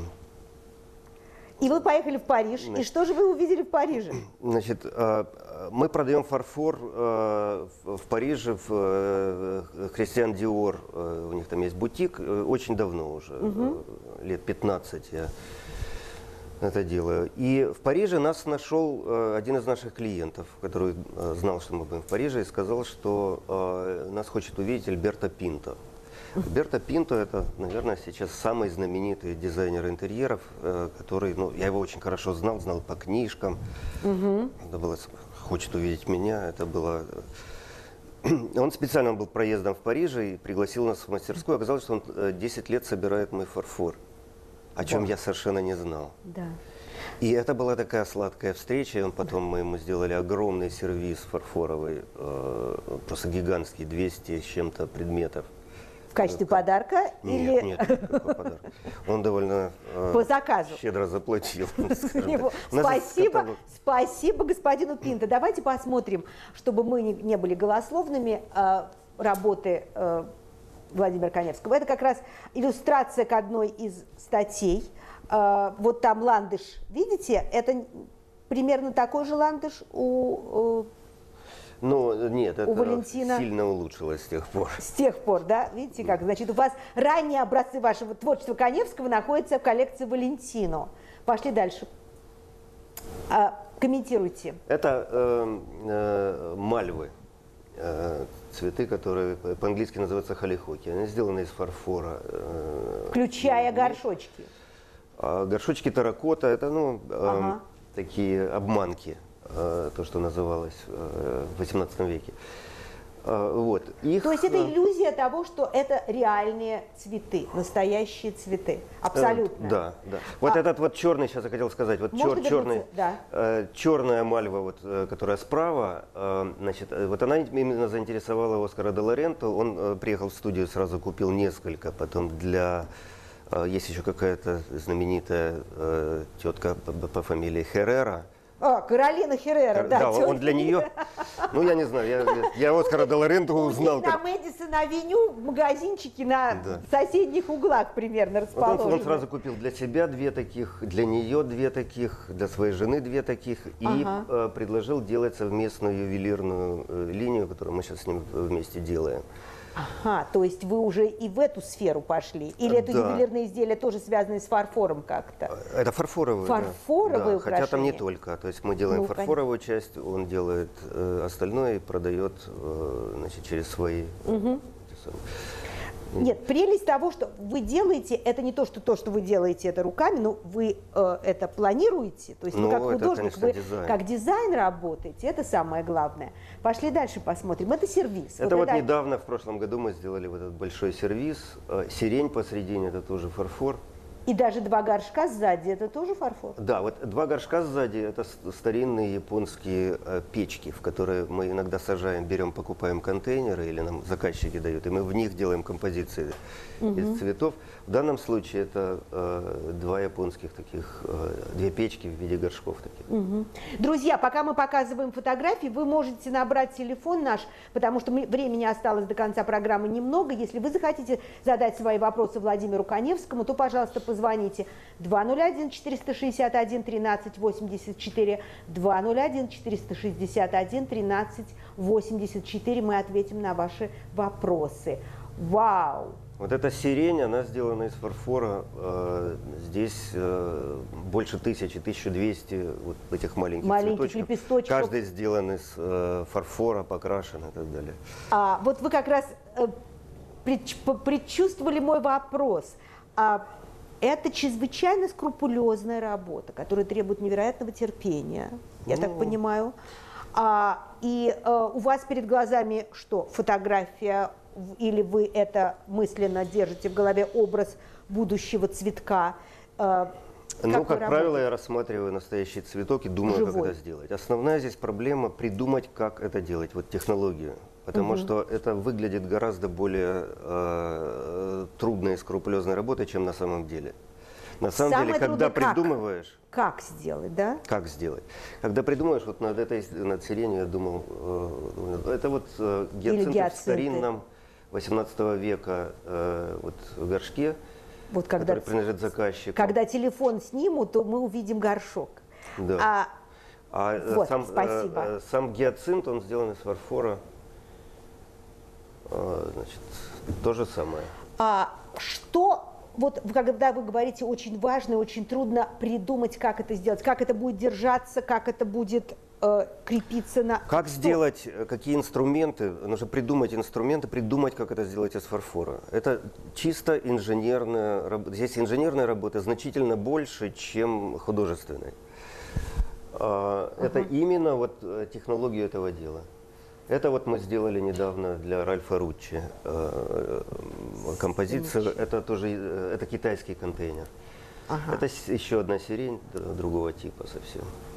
И вы поехали в Париж. Значит, и что же вы увидели в Париже? Значит, мы продаем фарфор в Париже, в Кристиан Диор. У них там есть бутик. Очень давно уже, угу. лет пятнадцать я это делаю. И в Париже нас нашел один из наших клиентов, который знал, что мы будем в Париже, и сказал, что нас хочет увидеть Альберто Пинто. Альберто Пинто — это, наверное, сейчас самый знаменитый дизайнер интерьеров, э, который, ну, я его очень хорошо знал, знал по книжкам. Угу. Это было, хочет увидеть меня, это было... Он специально был проездом в Париже и пригласил нас в мастерскую. Оказалось, что он десять лет собирает мой фарфор, о чем да. я совершенно не знал. Да. И это была такая сладкая встреча, и он потом мы ему сделали огромный сервиз фарфоровый, э, просто гигантский, двести с чем-то предметов. В качестве подарка? Нет, или... нет, никакого подарка. Он довольно э, по заказу. щедро заплатил. Спасибо, спасибо господину Пинто. Давайте посмотрим, чтобы мы не, не были голословными, э, работы э, Владимира Каневского. Это как раз иллюстрация к одной из статей. Э, вот там ландыш, видите? Это примерно такой же ландыш у... Э, Ну, нет, это Валентина... сильно улучшилось с тех пор. С тех пор, да? Видите как? Значит, у вас ранние образцы вашего творчества Каневского находятся в коллекции Валентино. Пошли дальше. А, комментируйте. Это э, э, мальвы. Э, цветы, которые по-английски называются холихоки. Они сделаны из фарфора. Э, Включая и, горшочки. А горшочки терракота, это, ну, э, ага. такие обманки. То, что называлось в восемнадцатом веке. Вот. Их, То есть это иллюзия того, что это реальные цветы, настоящие цветы. Абсолютно. Э, да, да. Вот а, этот вот черный, сейчас я хотел сказать, вот чер, черный, да. э, черная мальва, вот, э, которая справа, э, значит, вот она именно заинтересовала Оскара де ла Ренту. Он э, приехал в студию, сразу купил несколько, потом для... Э, есть еще какая-то знаменитая э, тетка по, по фамилии Херрера. А, Каролина Херрера, да. Да, он для нее, ну я не знаю, я, я Оскара де ла Ренту узнал. На Мэдисон-авеню магазинчики на да. соседних углах примерно расположены. Вот он, он сразу купил для себя две таких, для нее две таких, для своей жены две таких и ага. э, предложил делать совместную ювелирную э, линию, которую мы сейчас с ним вместе делаем. Ага, то есть вы уже и в эту сферу пошли? Или это да. ювелирные изделия тоже связаны с фарфором как-то? Это фарфоровые. Фарфоровые да. украшения? Хотя там не только. То есть мы делаем ну, фарфоровую понятно. часть, он делает э, остальное и продает э, значит, через свои... Угу. Нет, прелесть того, что вы делаете, это не то, что то, что вы делаете это руками, но вы э, это планируете. То есть ну, вы как художник, это, конечно, вы дизайн. как дизайн работаете, это самое главное. Пошли дальше посмотрим. Это сервиз. Это вот, вот это... недавно, в прошлом году мы сделали вот этот большой сервиз. Сирень посередине, это тоже фарфор. И даже два горшка сзади, это тоже фарфор? Да, вот два горшка сзади, это старинные японские э, печки, в которые мы иногда сажаем, берем, покупаем контейнеры, или нам заказчики дают, и мы в них делаем композиции угу. из цветов. В данном случае это э, два японских таких, э, две печки в виде горшков таких. Угу. Друзья, пока мы показываем фотографии, вы можете набрать телефон наш, потому что мы, времени осталось до конца программы немного. Если вы захотите задать свои вопросы Владимиру Каневскому, то, пожалуйста, позвоните два ноль один четыреста шестьдесят один тринадцать восемьдесят четыре, два ноль один четыреста шестьдесят один тринадцать восемьдесят четыре. Мы ответим на ваши вопросы. Вау! Вот эта сирень, она сделана из фарфора. Э, здесь э, больше тысячи, тысяча двести вот этих маленьких, маленьких цветочков. лепесточков. Каждый сделан из э, фарфора, покрашен и так далее. А, вот вы как раз э, предчувствовали мой вопрос. А, это чрезвычайно скрупулезная работа, которая требует невероятного терпения, я ну... так понимаю. А, и а, у вас перед глазами что, фотография, или вы это мысленно держите в голове, образ будущего цветка? А, ну, как, как правило, я рассматриваю настоящий цветок и думаю, Живой. как это сделать. Основная здесь проблема придумать, как это делать, вот технологию. Потому угу. что это выглядит гораздо более э, трудной и скрупулезной работой, чем на самом деле. На самом Самое деле, когда трудное, придумываешь... Как? как сделать, да? Как сделать. Когда придумываешь, вот над этой, над сиренью, я думал, э, это вот э, гиацинты в старинном восемнадцатого века э, вот, в горшке, вот когда, который принадлежит заказчику. Когда телефон снимут, то мы увидим горшок. Да. А, а вот, сам, спасибо. э, сам гиацинт, он сделан из фарфора. Значит, то же самое. А что, вот когда вы говорите, очень важно и очень трудно придумать, как это сделать, как это будет держаться, как это будет э, крепиться на... Как что? сделать, какие инструменты, нужно придумать инструменты, придумать, как это сделать из фарфора. Это чисто инженерная работа. Здесь инженерная работа значительно больше, чем художественная. Uh-huh. Это именно вот технология этого дела. Это вот мы сделали недавно для Ральфа Руччи э, композицию. Руччи. Это тоже это китайский контейнер. Ага. Это еще одна сирень другого типа совсем.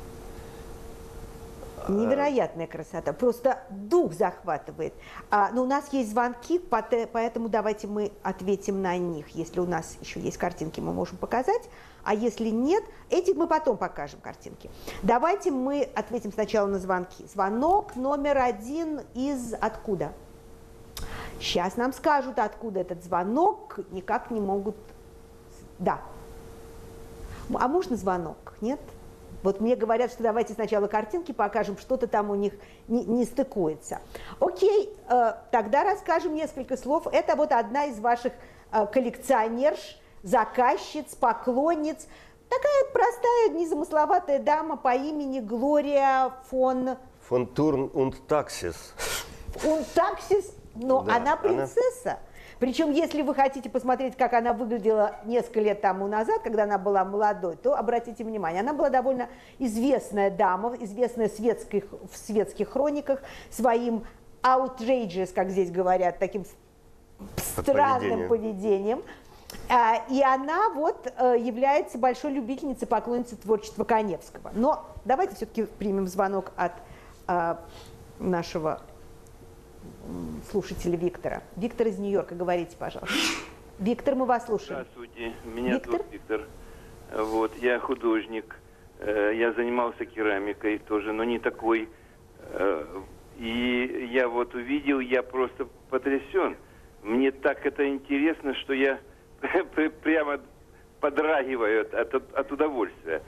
Невероятная красота, просто дух захватывает. А, но у нас есть звонки, поэтому давайте мы ответим на них. Если у нас еще есть картинки, мы можем показать. А если нет, этих мы потом покажем картинки. Давайте мы ответим сначала на звонки. Звонок номер один из откуда? Сейчас нам скажут, откуда этот звонок. Никак не могут... Да. А можно звонок? Нет? Вот мне говорят, что давайте сначала картинки покажем, что-то там у них не, не стыкуется. Окей, э, тогда расскажем несколько слов. Это вот одна из ваших э, коллекционерш, заказчиц, поклонниц. Такая простая, незамысловатая дама по имени Глория фон... Фон Турн und Taxis. Фон Taxis, но да, она принцесса. Она... Причем, если вы хотите посмотреть, как она выглядела несколько лет тому назад, когда она была молодой, то обратите внимание, она была довольно известная дама, известная в светских, в светских хрониках своим outrageous, как здесь говорят, таким странным поведением. А, и она вот э, является большой любительницей, поклонницей творчества Каневского. Но давайте все-таки примем звонок от э, нашего слушателя Виктора. Виктор из Нью-Йорка, говорите, пожалуйста. Виктор, мы вас слушаем. Здравствуйте, меня Виктор? зовут Виктор. Вот, я художник, э, я занимался керамикой тоже, но не такой. Э, и я вот увидел, я просто потрясен. Мне так это интересно, что я прямо подрагиваю от, от, от удовольствия.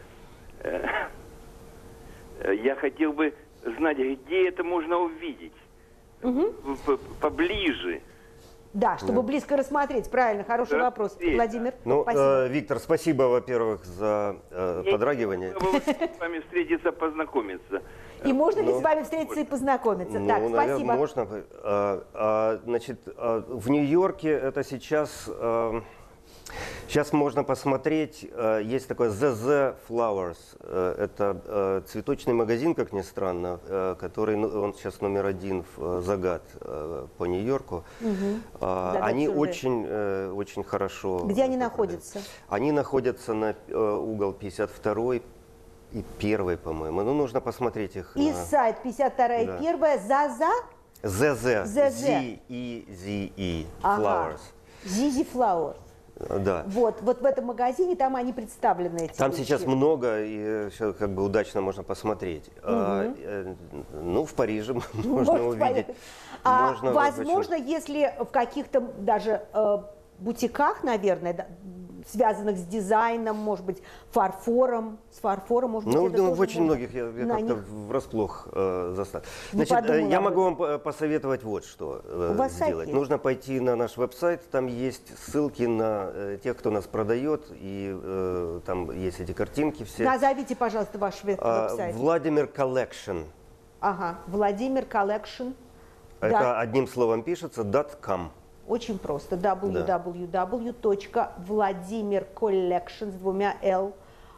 Я хотел бы знать, где это можно увидеть. Угу. Поближе. Да, чтобы да. близко рассмотреть. Правильно, хороший да, вопрос. Есть. Владимир, ну, спасибо. Э, Виктор, спасибо, во-первых, за э, подрагивание. Я с вами встретиться, познакомиться. И можно ну, ли с вами встретиться и познакомиться? Ну, так, наверное, спасибо. можно. А, а, значит, а, в Нью-Йорке это сейчас, а, сейчас можно посмотреть, а, есть такой зет зет Flowers, а, это а, цветочный магазин, как ни странно, а, который, ну, он сейчас номер один в Загат а, по Нью-Йорку. Угу. А, да, они очень, а, очень хорошо. Где они находятся? Они находятся на а, угол пятьдесят второй и первой, по-моему. Ну, нужно посмотреть их. И на... сайт пятьдесят вторая да. и первая, ЗАЗА? зет зет. зет зет. зет и зет и. Ага. Flowers. Zizi Flowers. Да. Вот, вот в этом магазине там они представлены. Эти там вещи. сейчас много, и все как бы удачно можно посмотреть. Угу. А, э, ну, в Париже можно Может, увидеть. А, можно возможно, очень... если в каких-то даже э, бутиках, наверное, да, связанных с дизайном, может быть, фарфором, с фарфором, может ну, быть, это ну, тоже в очень можно многих я, я как-то них... врасплох э, застал. Не Значит, э, я могу этом. вам посоветовать вот что э, У вас сделать. сайт Нужно пойти на наш веб-сайт, там есть ссылки на э, тех, кто нас продает, и э, там есть эти картинки все. Назовите, пожалуйста, ваш веб-сайт. Владимир Collection. Ага, Владимир Collection. Это да. одним словом пишется .com. Очень просто. дабл ю дабл ю дабл ю точка владимир коллекшн с двумя л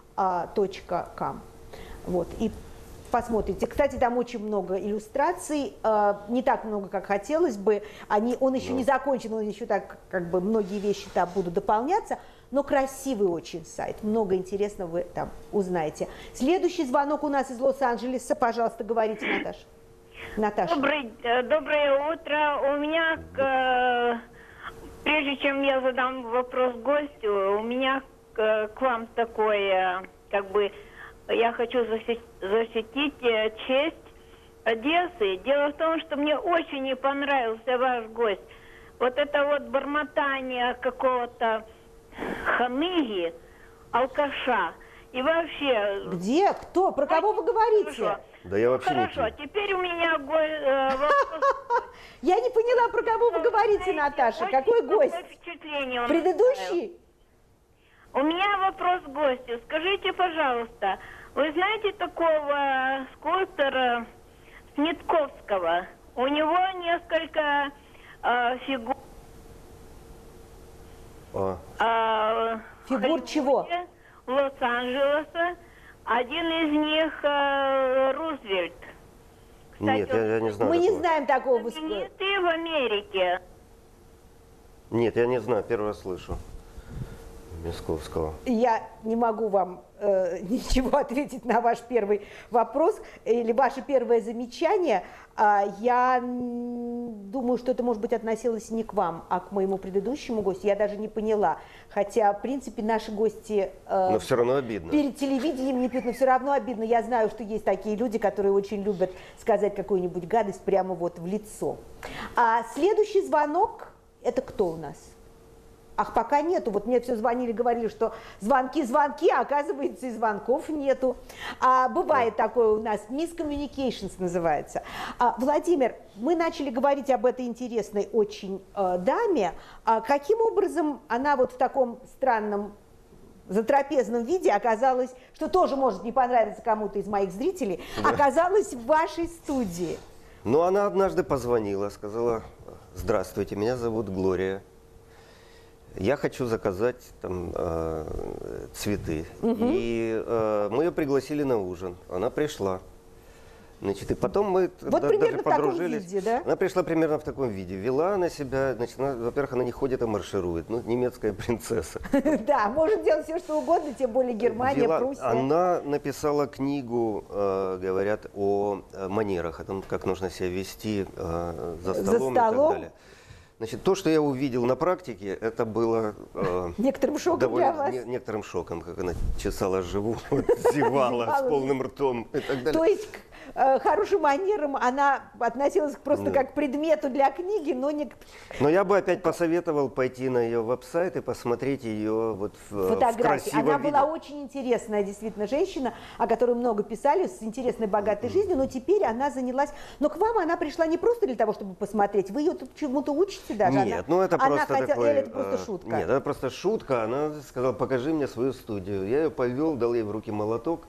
точка ком. Вот. И посмотрите. Кстати, там очень много иллюстраций. Не так много, как хотелось бы. Они, он еще ну. не закончен, он еще так, как бы, многие вещи там будут дополняться. Но красивый очень сайт. Много интересного вы там узнаете. Следующий звонок у нас из Лос-Анджелеса. Пожалуйста, говорите, Наташа. Наташа. Добрый, доброе утро. У меня, к, прежде чем я задам вопрос гостю, у меня к, к вам такое, как бы, я хочу защитить, защитить честь Одессы. Дело в том, что мне очень не понравился ваш гость. Вот это вот бормотание какого-то ханыги, алкаша. И вообще... Где? Кто? Про кого вы говорите? Хорошо. Да я вообще Хорошо, не... теперь у меня э, вопрос. Я не поняла, про кого вы говорите, Наташа. Какой гость? Предыдущий? У меня вопрос к гостю. Скажите, пожалуйста, вы знаете такого скульптора Снитковского? У него несколько э, фигур. А. Э, фигур чего? Лос-Анджелеса. Один из них э, Рузвельт. Кстати, нет, я, я не знаю. Мы такого. не знаем такого. Ты в Америке. Нет, я не знаю, первый раз слышу Мясковского. Я не могу вам э, ничего ответить на ваш первый вопрос или ваше первое замечание. А, я думаю, что это, может быть, относилось не к вам, а к моему предыдущему гостю. Я даже не поняла. Хотя, в принципе, наши гости... Э, но все равно обидно. Перед телевидением не пьют, но все равно обидно. Я знаю, что есть такие люди, которые очень любят сказать какую-нибудь гадость прямо вот в лицо. А следующий звонок, это кто у нас? Ах, пока нету. Вот мне все звонили, говорили, что звонки, звонки, а оказывается, и звонков нету. А, бывает да. такое у нас, miscommunications называется. А, Владимир, мы начали говорить об этой интересной очень э, даме. А каким образом она вот в таком странном затрапезном виде оказалась, что тоже может не понравиться кому-то из моих зрителей, да. оказалась в вашей студии? Ну, она однажды позвонила, сказала: здравствуйте, меня зовут Глория. Я хочу заказать там э, цветы. Угу. И э, мы ее пригласили на ужин. Она пришла. Значит, и потом мы вот да, примерно даже в таком подружились. виде, да? Она пришла примерно в таком виде. Вела она себя, значит, она, во-первых, она не ходит, а марширует. Ну, немецкая принцесса. Да, может делать все, что угодно, тем более Германия, Вела- Пруссия. Она написала книгу, э, говорят, о э, манерах, о том, как нужно себя вести э, за За столом и так столом? далее. Значит, то, что я увидел на практике, это было э, Некоторым шоком довольно для вас. не- некоторым шоком, как она чесала живот, зевала с Зевала. полным ртом и так далее. То есть к э, хорошим манерам она относилась просто Да. как к предмету для книги, но не к Но я бы опять посоветовал пойти на ее веб-сайт и посмотреть ее вот в, в фотографии. красивом Она виде. была очень интересная, действительно, женщина, о которой много писали, с интересной, богатой жизнью, но теперь она занялась... Но к вам она пришла не просто для того, чтобы посмотреть, вы ее тут чему-то учите даже? Нет, Она- ну это она просто хотела- такой... Или это просто э, шутка? Нет, это просто шутка. Она сказала, покажи мне свою студию. Я ее повел, дал ей в руки молоток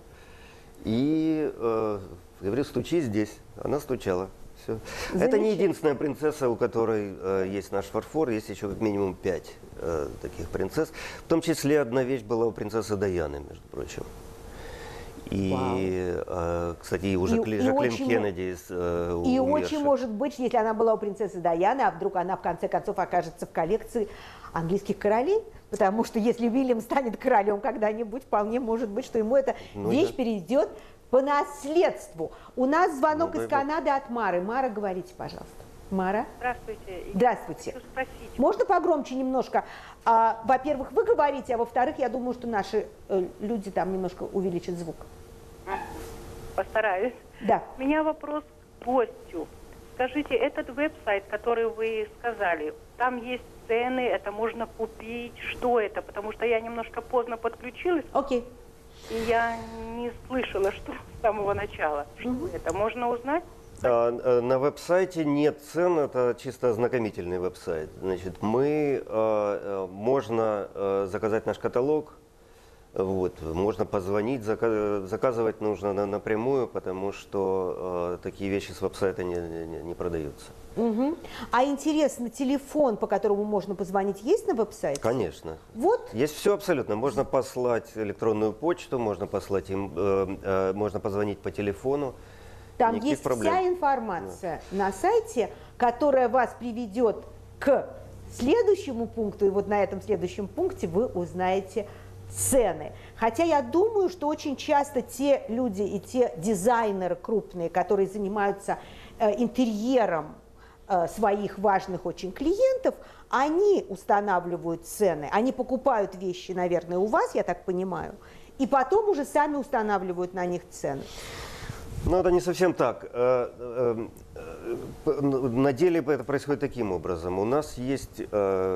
и э, говорю, стучи здесь. Она стучала. Все. Это не Замечательно. единственная принцесса, у которой э, есть наш фарфор. Есть еще как минимум пять э, таких принцесс. В том числе одна вещь была у принцессы Даяны, между прочим. И, э, кстати, и у И- Жакли- и Жаклин очень- Кеннеди из э, И умерших. очень может быть, если она была у принцессы Даяны, а вдруг она в конце концов окажется в коллекции английских королей, потому что если Уильям станет королем когда-нибудь, вполне может быть, что ему эта Ну вещь да. перейдет по наследству. У нас звонок Ну, дай из бог. Канады от Мары. Мара, говорите, пожалуйста. Мара? Здравствуйте. Здравствуйте. Хочу спросить. Можно погромче немножко? А, во-первых, вы говорите, а во-вторых, я думаю, что наши э, люди там немножко увеличат звук. Постараюсь. Да. У меня вопрос к гостю. Скажите, этот веб-сайт, который вы сказали, там есть цены, это можно купить, что это? Потому что я немножко поздно подключилась. Окей. И я не слышала, что с самого начала. Что это? Можно узнать? А, э, На веб-сайте нет цен, это чисто ознакомительный веб-сайт. Значит, мы, э, э, можно э, заказать наш каталог, вот, можно позвонить, зака- заказывать нужно на- напрямую, потому что э, такие вещи с веб-сайта не, не- не продаются. Мгм. А интересно, телефон, по которому можно позвонить, есть на веб-сайте? Конечно. Вот. Есть все абсолютно. Можно послать электронную почту, можно послать им, э, э, можно позвонить по телефону. Там Никаких есть проблем. вся информация на сайте, которая вас приведет к следующему пункту, и вот на этом следующем пункте вы узнаете цены. Хотя я думаю, что очень часто те люди и те дизайнеры крупные, которые занимаются э, интерьером э, своих важных очень клиентов, они устанавливают цены, они покупают вещи, наверное, у вас, я так понимаю, и потом уже сами устанавливают на них цены. Ну, это не совсем так. Э, э, э, На деле это происходит таким образом. У нас есть э,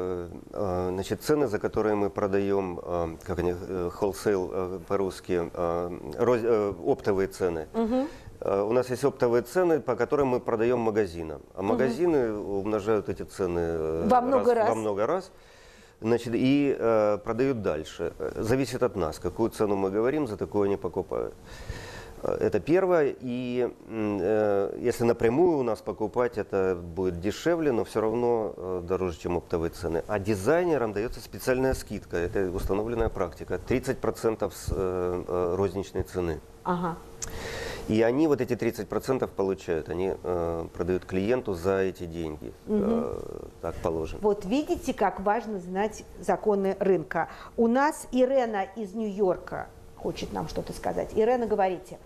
э, значит, цены, за которые мы продаем, э, как они, э, wholesale э, по-русски, э, роз- э, оптовые цены. Мгм. Э, У нас есть оптовые цены, по которым мы продаем магазинам. А магазины умножают эти цены э, Во много раз. во много раз. Значит, и э, продают дальше. Э, Зависит от нас, какую цену мы говорим, за такую они покупают. Э, Это первое. И м, э, если напрямую у нас покупать, это будет дешевле, но все равно э, дороже, чем оптовые цены. А дизайнерам дается специальная скидка, это установленная практика, тридцать процентов с э, э, розничной цены. Ага. И они вот эти тридцать процентов получают, они э, продают клиенту за эти деньги. Мгм. Э, так положено. Вот видите, как важно знать законы рынка. У нас Ирена из Нью-Йорка хочет нам что-то сказать. Ирена, говорите.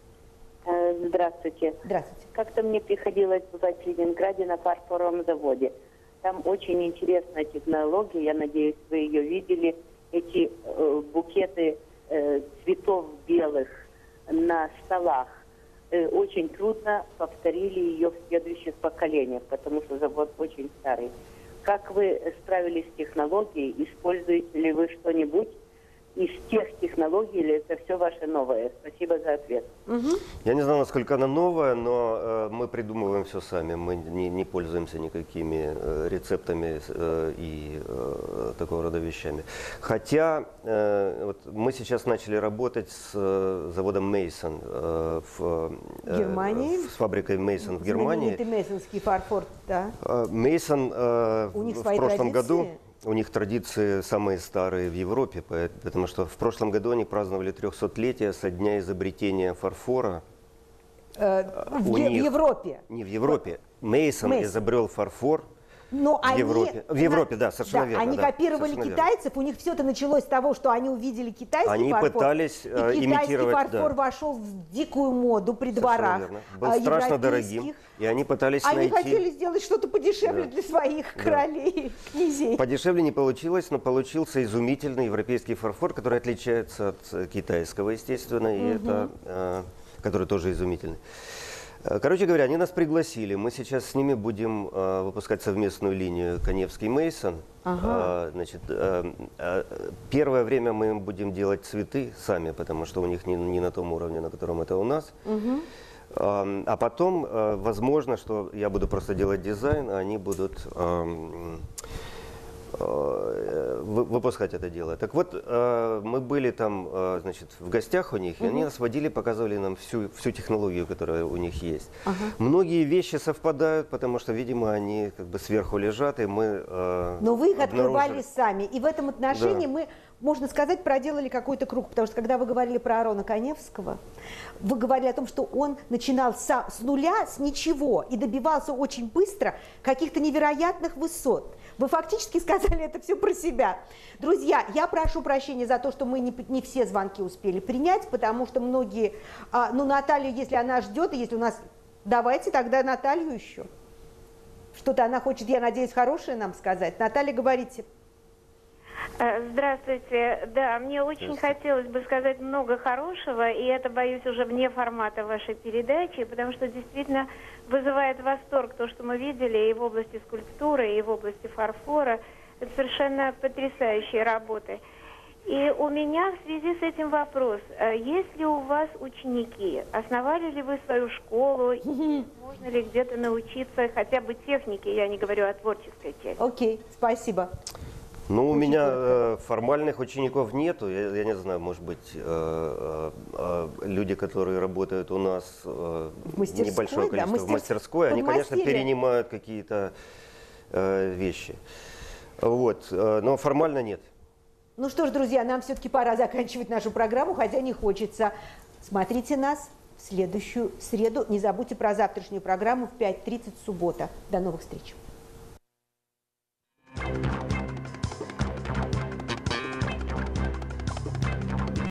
Э, Здравствуйте. Здравствуйте. Как-то мне приходилось бывать в Ленинграде на фарфоровом заводе. Там очень интересная технология, я надеюсь, вы ее видели. Эти э, букеты э, цветов белых на столах. Э, очень трудно повторили ее в следующих поколениях, потому что завод очень старый. Как вы справились с технологией? Используете ли вы что-нибудь из тех технологий, или это все ваше новое? Спасибо за ответ. Я не знаю, насколько она новая, но э, мы придумываем все сами. Мы не, не пользуемся никакими э, рецептами э, и э, такого рода вещами. Хотя э, вот мы сейчас начали работать с э, заводом Mason э, в э, Германии? с фабрикой Mason в Германии. Знаменитый мейсонский фарфор, да? Mason э, У них в свои прошлом традиции? году, у них традиции самые старые в Европе, поэт- потому что в прошлом году они праздновали трехсотлетие со дня изобретения фарфора. э, в, У Е- них- в Европе. Не в Европе. Мейсон Мейсон. изобрел фарфор. Но В они, Европе. В Европе, да, совершенно верно, Они да, копировали совершенно китайцев, у них все это началось с того, что они увидели китайский Они фарфор. пытались, и э, китайский имитировать, фарфор да. вошел в дикую моду при Совершенно дворах верно. Был а, страшно европейских. дорогим, и они пытались Они найти... хотели сделать что-то подешевле Да. для своих Да. королей, князей. Подешевле не получилось, но получился изумительный европейский фарфор, который отличается от э, китайского, естественно, и Мгм. это, э, который тоже изумительный. Э, Короче говоря, они нас пригласили. Мы сейчас с ними будем э, выпускать совместную линию Каневский-Мейсон. Ага. Э, значит, э, э, первое время мы им будем делать цветы сами, потому что у них не, не на том уровне, на котором это у нас. Мгм. Эм, А потом, э, возможно, что я буду просто делать дизайн, а они будут эм, э, вы- выпускать это дело. Так вот, э, мы были там, э, значит, в гостях у них, и они Мгм. нас водили, показывали нам всю, всю технологию, которая у них есть. Ага. Многие вещи совпадают, потому что, видимо, они как бы сверху лежат, и мы э, Но вы их обнаружили. открывали сами. И в этом отношении Да. мы, можно сказать, проделали какой-то круг. Потому что когда вы говорили про Арона Каневского, вы говорили о том, что он начинал сам, с нуля, с ничего, и добивался очень быстро каких-то невероятных высот. Вы фактически сказали это все про себя. Друзья, я прошу прощения за то, что мы не, не все звонки успели принять, потому что многие... а, ну, Наталья, если она ждет, и если у нас... Давайте тогда Наталью еще. Что-то она хочет, я надеюсь, хорошее нам сказать. Наталья, говорите. Э, Здравствуйте. Да, мне очень хотелось бы сказать много хорошего, и это, боюсь, уже вне формата вашей передачи, потому что действительно вызывает восторг то, что мы видели и в области скульптуры, и в области фарфора. Это совершенно потрясающие работы. И у меня в связи с этим вопрос. Э, Есть ли у вас ученики? Основали ли вы свою школу? И можно ли где-то научиться хотя бы технике, я не говорю о творческой части? Окей, спасибо. Ну, у меня э, формальных учеников нету. Я, я не знаю, может быть, э, э, э, люди, которые работают у нас, э, мастерской, небольшое да, количество мастер- в мастерской, они, конечно, подмастерье. перенимают какие-то э, вещи. Вот, э, но формально нет. Ну что ж, друзья, нам все-таки пора заканчивать нашу программу, хотя не хочется. Смотрите нас в следующую среду. Не забудьте про завтрашнюю программу в пять тридцать, суббота. До новых встреч.